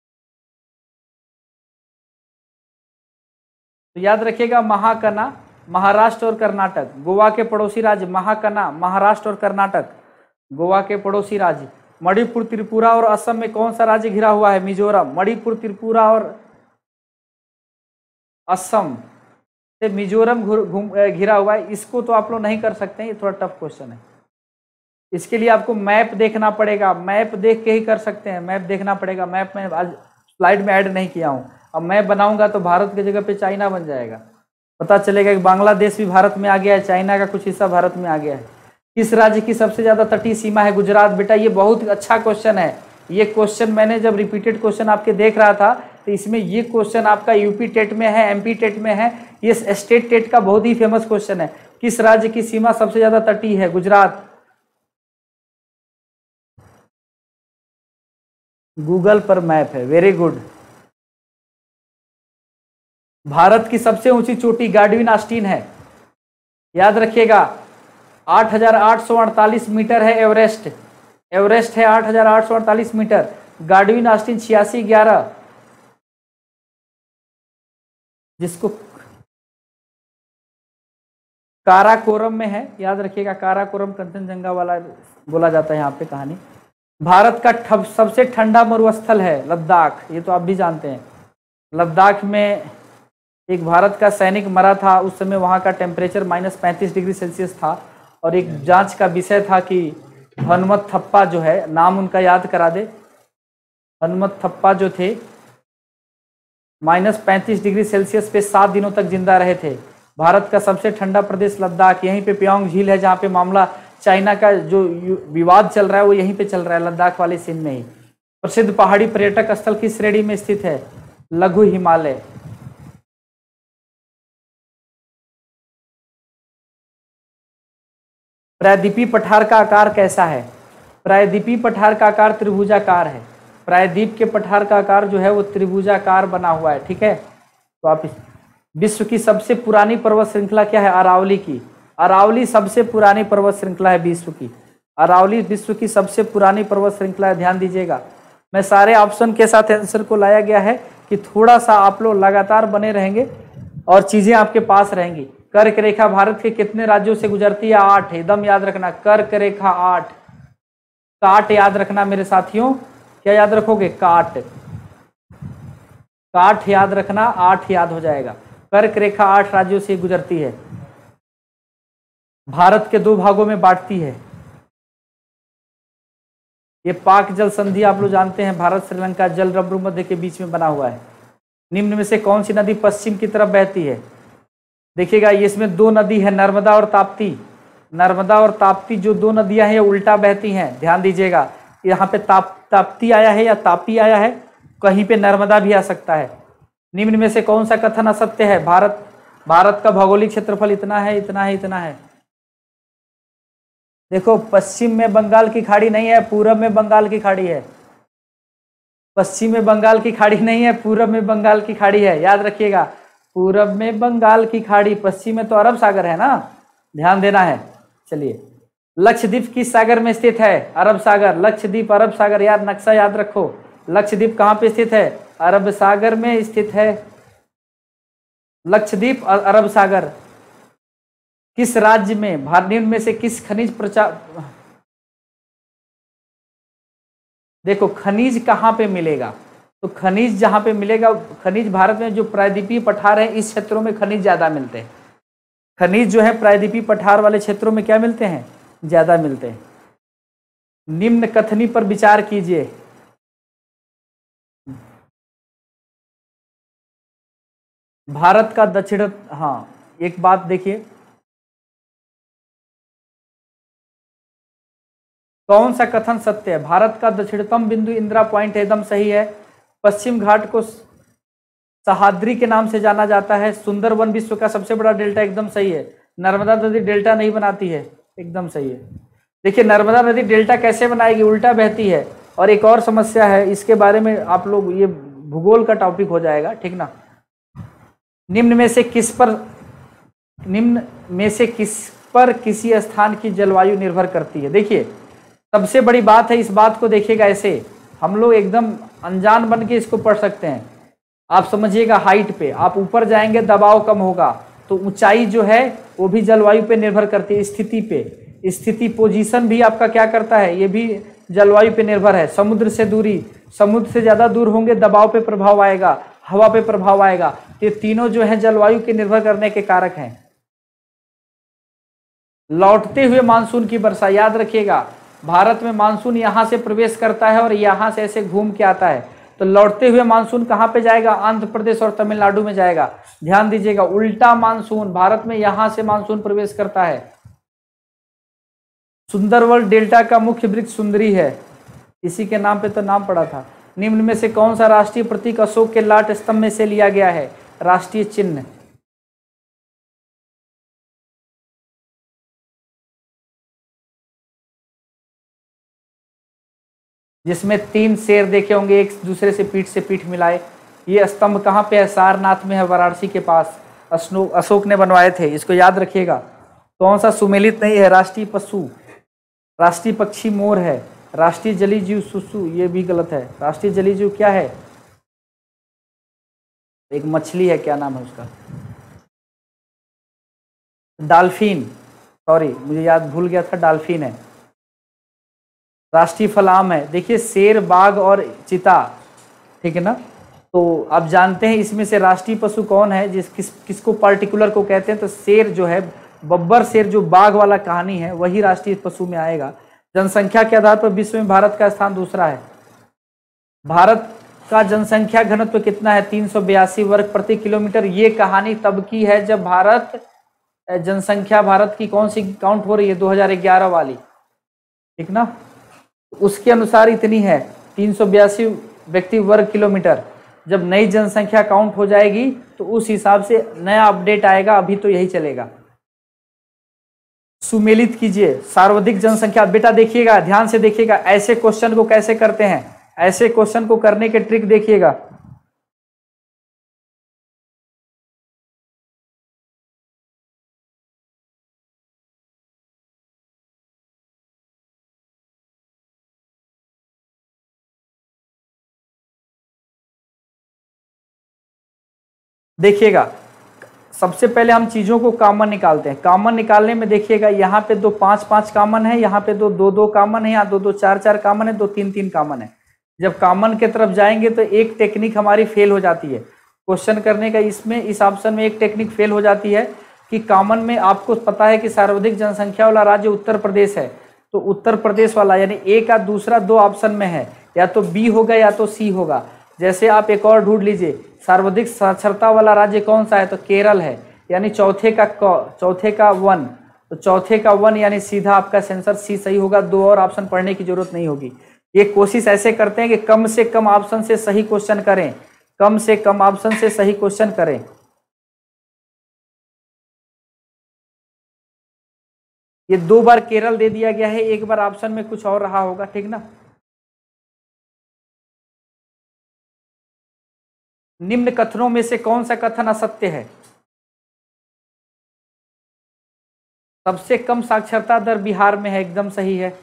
तो याद रखिएगा महाकना, महाराष्ट्र और कर्नाटक। गोवा के पड़ोसी राज्य महाकना, महाराष्ट्र और कर्नाटक, गोवा के पड़ोसी राज्य। मणिपुर, त्रिपुरा और असम में कौन सा राज्य घिरा हुआ है? मिजोरम। मणिपुर, त्रिपुरा और असम से मिजोरम घिरा हुआ है। इसको तो आप लोग नहीं कर सकते हैं, ये थोड़ा टफ क्वेश्चन है। इसके लिए आपको मैप देखना पड़ेगा, मैप देख के ही कर सकते हैं, मैप देखना पड़ेगा। मैप में आज स्लाइड में ऐड नहीं किया हूं, अब मैप बनाऊंगा तो भारत की जगह पे चाइना बन जाएगा। पता चलेगा कि बांग्लादेश भी भारत में आ गया है, चाइना का कुछ हिस्सा भारत में आ गया है। किस राज्य की सबसे ज्यादा तटीय सीमा है? गुजरात। बेटा ये बहुत अच्छा क्वेश्चन है। ये क्वेश्चन मैंने जब रिपीटेड क्वेश्चन आपके देख रहा था तो इसमें ये क्वेश्चन आपका यूपी टेट में है, एमपी टेट में है, ये स्टेट टेट का बहुत ही फेमस क्वेश्चन है। किस राज्य की सीमा सबसे ज्यादा तटीय है? गुजरात। गूगल पर मैप है, वेरी गुड। भारत की सबसे ऊंची चोटी गाडविन आस्टीन है, याद रखिएगा। 8,848 मीटर है एवरेस्ट। एवरेस्ट है 8,848 मीटर। गाडविन आस्टीन 8611, जिसको काराकोरम में है, याद रखिएगा। काराकोरम कंचनजंगा वाला बोला जाता है यहाँ पे कहानी। भारत का सबसे ठंडा मरुस्थल है लद्दाख, ये तो आप भी जानते हैं। लद्दाख में एक भारत का सैनिक मरा था, उस समय वहाँ का टेम्परेचर -35 डिग्री सेल्सियस था। और एक जांच का विषय था कि हनुमत थप्पा जो है, नाम उनका याद करा दे। हनुमत थप्पा जो थे -35 डिग्री सेल्सियस पे 7 दिनों तक जिंदा रहे थे। भारत का सबसे ठंडा प्रदेश लद्दाख, यहीं पे प्योंग झील है जहाँ पे मामला चाइना का जो विवाद चल रहा है वो यहीं पे चल रहा है, लद्दाख वाले सीन में ही। प्रसिद्ध पहाड़ी पर्यटक स्थल की श्रेणी में स्थित है? लघु हिमालय। प्रायद्वीपीय पठार का आकार कैसा है? प्रायद्वीपीय पठार का आकार त्रिभुजाकार है। प्रायद्वीप के पठार का आकार जो है वो त्रिभुजाकार बना हुआ है, ठीक है। तो आप विश्व की सबसे पुरानी पर्वत श्रृंखला क्या है? अरावली की। अरावली सबसे पुरानी पर्वत श्रृंखला है विश्व की। अरावली विश्व की सबसे पुरानी पर्वत श्रृंखला है, ध्यान दीजिएगा। मैं सारे ऑप्शन के साथ आंसर को लाया गया है कि थोड़ा सा आप लोग लगातार बने रहेंगे और चीजें आपके पास रहेंगी। कर्क रेखा भारत के कितने राज्यों से गुजरती है? 8, एकदम याद रखना। कर्क रेखा 8। काट याद रखना मेरे साथियों, क्या याद रखोगे? काट। काट याद रखना, 8 याद हो जाएगा। कर्क रेखा 8 राज्यों से गुजरती है। भारत के 2 भागों में बांटती है। ये पाक जल संधि आप लोग जानते हैं, भारत श्रीलंका जल रब्रु मध्य के बीच में बना हुआ है। निम्न में से कौन सी नदी पश्चिम की तरफ बहती है? देखिएगा इसमें 2 नदी है, नर्मदा और ताप्ती। नर्मदा और ताप्ती जो 2 नदियां हैं ये उल्टा बहती हैं, ध्यान दीजिएगा। यहाँ पे ताप्ती आया है या तापी आया है, कहीं पे नर्मदा भी आ सकता है। निम्न में से कौन सा कथन असत्य है? भारत का भौगोलिक क्षेत्रफल इतना है, इतना है, इतना है। देखो पश्चिम में बंगाल की खाड़ी नहीं है, पूरब में बंगाल की खाड़ी है। पश्चिम में बंगाल की खाड़ी नहीं है, पूरब में बंगाल की खाड़ी है, याद रखिएगा। पूरब में बंगाल की खाड़ी, पश्चिम में तो अरब सागर है ना, ध्यान देना है। चलिए, लक्षद्वीप किस सागर में स्थित है? अरब सागर। लक्षद्वीप अरब सागर, यार नक्शा याद रखो। लक्षद्वीप कहाँ पे स्थित है? अरब सागर में स्थित है लक्षद्वीप, अरब सागर। किस राज्य में निम्न में से किस खनिज देखो खनिज कहाँ पे मिलेगा? तो खनिज जहाँ पे मिलेगा, खनिज भारत में जो प्रायद्वीपीय पठार है इस क्षेत्रों में खनिज ज्यादा मिलते हैं। खनिज जो है प्रायद्वीपीय पठार वाले क्षेत्रों में क्या मिलते हैं? ज्यादा मिलते हैं। निम्न कथनी पर विचार कीजिए। भारत का दक्षिण, हाँ एक बात देखिए, कौन सा कथन सत्य है? भारत का दक्षिणतम बिंदु इंदिरा पॉइंट एकदम सही है। पश्चिम घाट को सहाद्री के नाम से जाना जाता है। सुंदरवन विश्व का सबसे बड़ा डेल्टा, एकदम सही है। नर्मदा नदी डेल्टा नहीं बनाती है, एकदम सही है। देखिए नर्मदा नदी डेल्टा कैसे बनाएगी? उल्टा बहती है। और एक और समस्या है, इसके बारे में आप लोग, ये भूगोल का टॉपिक हो जाएगा, ठीक ना। निम्न में से किस पर किसी स्थान की जलवायु निर्भर करती है? देखिए सबसे बड़ी बात है, इस बात को देखिएगा ऐसे, हम लोग एकदम अनजान बन के इसको पढ़ सकते हैं। आप समझिएगा, हाइट पे आप ऊपर जाएंगे दबाव कम होगा, तो ऊंचाई जो है वो भी जलवायु पे निर्भर करती है। स्थिति पे, स्थिति पोजीशन भी आपका क्या करता है? ये भी जलवायु पे निर्भर है। समुद्र से दूरी, समुद्र से ज्यादा दूर होंगे दबाव पे प्रभाव आएगा, हवा पे प्रभाव आएगा। ये तीनों जो है जलवायु के निर्भर करने के कारक हैं। लौटते हुए मानसून की वर्षा, याद रखिएगा भारत में मानसून यहां से प्रवेश करता है और यहां से ऐसे घूम के आता है। तो लौटते हुए मानसून कहां पे जाएगा? आंध्र प्रदेश और तमिलनाडु में जाएगा। ध्यान दीजिएगा, उल्टा मानसून, भारत में यहां से मानसून प्रवेश करता है। सुंदरवन डेल्टा का मुख्य वृक्ष सुंदरी है, इसी के नाम पे तो नाम पड़ा था। निम्न में से कौन सा राष्ट्रीय प्रतीक अशोक के लाट स्तंभ में से लिया गया है? राष्ट्रीय चिन्ह। जिसमें 3 शेर देखे होंगे एक दूसरे से पीठ मिलाए। ये स्तंभ कहाँ पे है? सारनाथ में है, वाराणसी के पास। अशोक ने बनवाए थे, इसको याद रखिएगा। कौन सा सुमेलित नहीं है? राष्ट्रीय पशु, राष्ट्रीय पक्षी मोर है। राष्ट्रीय जलीय जीव सुसु, ये भी गलत है। राष्ट्रीय जलीय जीव क्या है? एक मछली है, क्या नाम है उसका? डॉल्फिन, सॉरी मुझे याद भूल गया था, डॉल्फिन है। राष्ट्रीय फल आम है। देखिए शेर, बाघ और चीता, ठीक है ना। तो आप जानते हैं इसमें से राष्ट्रीय पशु कौन है, किसको पार्टिकुलर को कहते हैं? तो शेर जो है, बब्बर शेर जो बाघ वाला कहानी है, वही राष्ट्रीय पशु में आएगा। जनसंख्या के आधार पर विश्व में भारत का स्थान दूसरा है। भारत का जनसंख्या घनत्व कितना है? 382 वर्ग प्रति किलोमीटर। ये कहानी तब की है जब जनसंख्या भारत की कौन सी काउंट हो रही है? 2011 वाली, ठीक ना। उसके अनुसार इतनी है, 382 व्यक्ति वर्ग किलोमीटर। जब नई जनसंख्या काउंट हो जाएगी तो उस हिसाब से नया अपडेट आएगा, अभी तो यही चलेगा। सुमेलित कीजिए सर्वाधिक जनसंख्या। बेटा देखिएगा, ध्यान से देखिएगा, ऐसे क्वेश्चन को कैसे करते हैं, ऐसे क्वेश्चन को करने के ट्रिक देखिएगा। देखिएगा, सबसे पहले हम चीजों को कॉमन निकालते हैं। कॉमन निकालने में देखिएगा, यहाँ पे 2 5 5 कॉमन है, यहाँ पे 2 2 2 कॉमन है, यहाँ 2 2 4 4 कॉमन है, 2 3 3 कॉमन है। जब कॉमन के तरफ जाएंगे तो एक टेक्निक हमारी फेल हो जाती है क्वेश्चन करने का। इसमें इस ऑप्शन में एक टेक्निक फेल हो जाती है कि कॉमन में आपको पता है कि सर्वाधिक जनसंख्या वाला राज्य उत्तर प्रदेश है, तो उत्तर प्रदेश वाला यानी ए का दूसरा 2 ऑप्शन में है, या तो बी होगा या तो सी होगा। जैसे आप एक और ढूंढ लीजिए, सर्वाधिक साक्षरता वाला राज्य कौन सा है? तो केरल है, यानी चौथे का 1, तो चौथे का 1 यानी सीधा आपका आंसर सी सही होगा। 2 और ऑप्शन पढ़ने की जरूरत नहीं होगी। ये कोशिश ऐसे करते हैं कि कम से कम ऑप्शन से सही क्वेश्चन करें, कम से कम ऑप्शन से सही क्वेश्चन करें। ये 2 बार केरल दे दिया गया है, 1 बार ऑप्शन में कुछ और रहा होगा, ठीक ना। निम्न कथनों में से कौन सा कथन असत्य है? सबसे कम साक्षरता दर बिहार में है, एकदम सही है।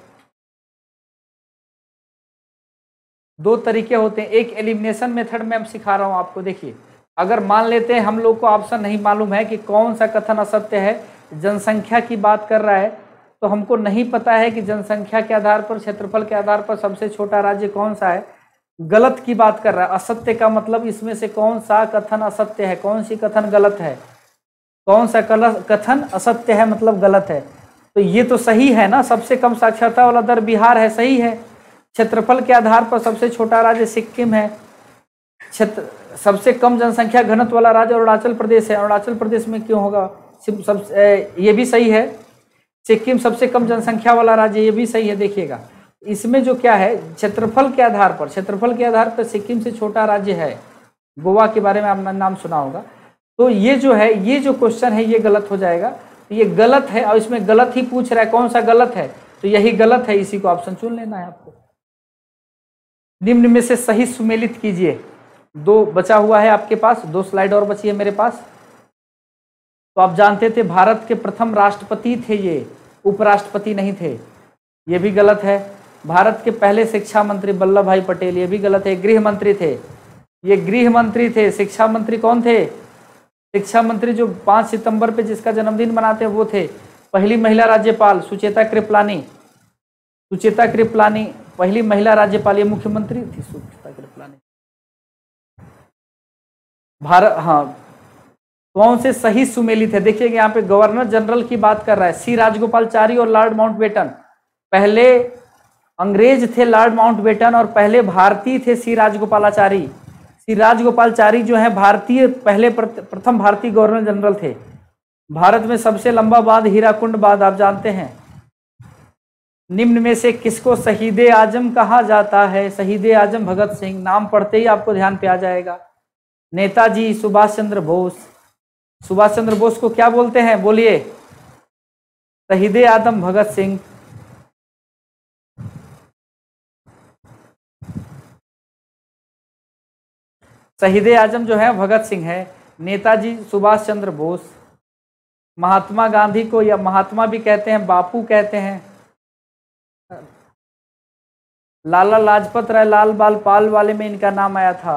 2 तरीके होते हैं, एक एलिमिनेशन मेथड में हम सिखा रहा हूं आपको। देखिए, अगर मान लेते हैं हम लोग को ऑप्शन नहीं मालूम है कि कौन सा कथन असत्य है, जनसंख्या की बात कर रहा है, तो हमको नहीं पता है कि जनसंख्या के आधार पर, क्षेत्रफल के आधार पर सबसे छोटा राज्य कौन सा है। गलत की बात कर रहा है, असत्य का मतलब इसमें से कौन सा कथन असत्य है, कौन सी कथन गलत है, कौन सा कथन असत्य है मतलब गलत है। तो ये तो सही है ना, सबसे कम साक्षरता वाला दर बिहार है, सही है। क्षेत्रफल के आधार पर सबसे छोटा राज्य सिक्किम है। सबसे कम जनसंख्या घनत्व वाला राज्य अरुणाचल प्रदेश है। अरुणाचल प्रदेश में क्यों होगा? ये भी सही है। सिक्किम सबसे कम जनसंख्या वाला राज्य, ये भी सही है। देखिएगा इसमें जो क्या है, क्षेत्रफल के आधार पर सिक्किम से छोटा राज्य है। गोवा के बारे में आपने नाम सुना होगा। तो ये जो है, ये जो क्वेश्चन है ये गलत हो जाएगा। ये गलत है और इसमें गलत ही पूछ रहा है, कौन सा गलत है, तो यही गलत है, इसी को ऑप्शन चुन लेना है आपको। निम्न में से सही सुमेलित कीजिए। 2 बचा हुआ है आपके पास, 2 स्लाइड और बची है मेरे पास। तो आप जानते थे भारत के प्रथम राष्ट्रपति थे ये, उपराष्ट्रपति नहीं थे, ये भी गलत है। भारत के पहले शिक्षा मंत्री वल्लभ भाई पटेल, ये भी गलत है। गृह मंत्री थे, ये गृह मंत्री थे। शिक्षा मंत्री कौन थे? शिक्षा मंत्री जो 5 सितंबर पे जिसका जन्मदिन मनाते हैं वो थे। पहली महिला राज्यपाल सुचेता कृपलानी, पहली महिला राज्यपाल, ये मुख्यमंत्री थी सुचेता कृपलानी। भारत, हाँ, कौन से सही सुमेलित है? देखिएगा यहाँ पे गवर्नर जनरल की बात कर रहा है, सी राजगोपालाचारी और लॉर्ड माउंटबेटन। पहले अंग्रेज थे लॉर्ड माउंटबेटन और पहले भारतीय थे सी राजगोपालाचारी। सी राजगोपालाचारी जो है भारतीय, पहले प्रथम भारतीय गवर्नर जनरल थे। भारत में सबसे लंबा बांध हीराकुंड बांध आप जानते हैं, निम्न में से किसको शहीद आजम कहा जाता है? शहीद आजम भगत सिंह, नाम पढ़ते ही आपको ध्यान पे आ जाएगा। नेताजी सुभाष चंद्र बोस, सुभाष चंद्र बोस को क्या बोलते हैं? बोलिए। शहीद आजम भगत सिंह। शहीद आजम जो है भगत सिंह है, नेताजी सुभाष चंद्र बोस, महात्मा गांधी को या महात्मा भी कहते हैं, बापू कहते हैं, लाला लाजपत राय, लाल बाल पाल वाले में इनका नाम आया था।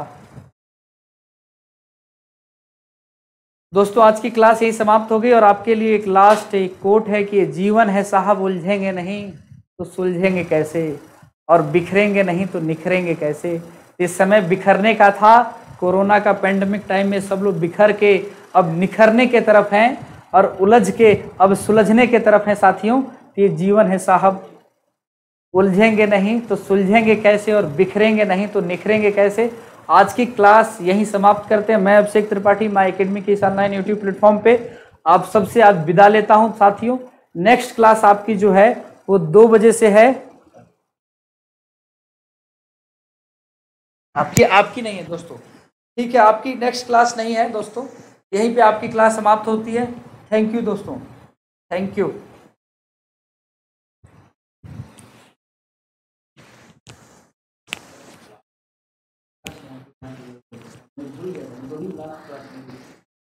दोस्तों आज की क्लास यही समाप्त हो गई और आपके लिए एक लास्ट एक कोट है कि जीवन है साहब, उलझेंगे नहीं तो सुलझेंगे कैसे, और बिखरेंगे नहीं तो निखरेंगे कैसे। इस समय बिखरने का था, कोरोना का पेंडेमिक टाइम में सब लोग बिखर के अब निखरने के तरफ हैं और उलझ के अब सुलझने के तरफ हैं साथियों। ये जीवन है साहब, उलझेंगे नहीं तो सुलझेंगे कैसे और बिखरेंगे नहीं तो निखरेंगे कैसे। आज की क्लास यहीं समाप्त करते हैं। मैं अभिषेक त्रिपाठी माई एकेडमी के इस ऑनलाइन यूट्यूब प्लेटफॉर्म पे आप सबसे आज विदा लेता हूं साथियों। नेक्स्ट क्लास आपकी जो है वो 2 बजे से है। आपकी नहीं है दोस्तों, ठीक है, आपकी नेक्स्ट क्लास नहीं है दोस्तों, यहीं पे आपकी क्लास समाप्त होती है। थैंक यू दोस्तों, थैंक यू।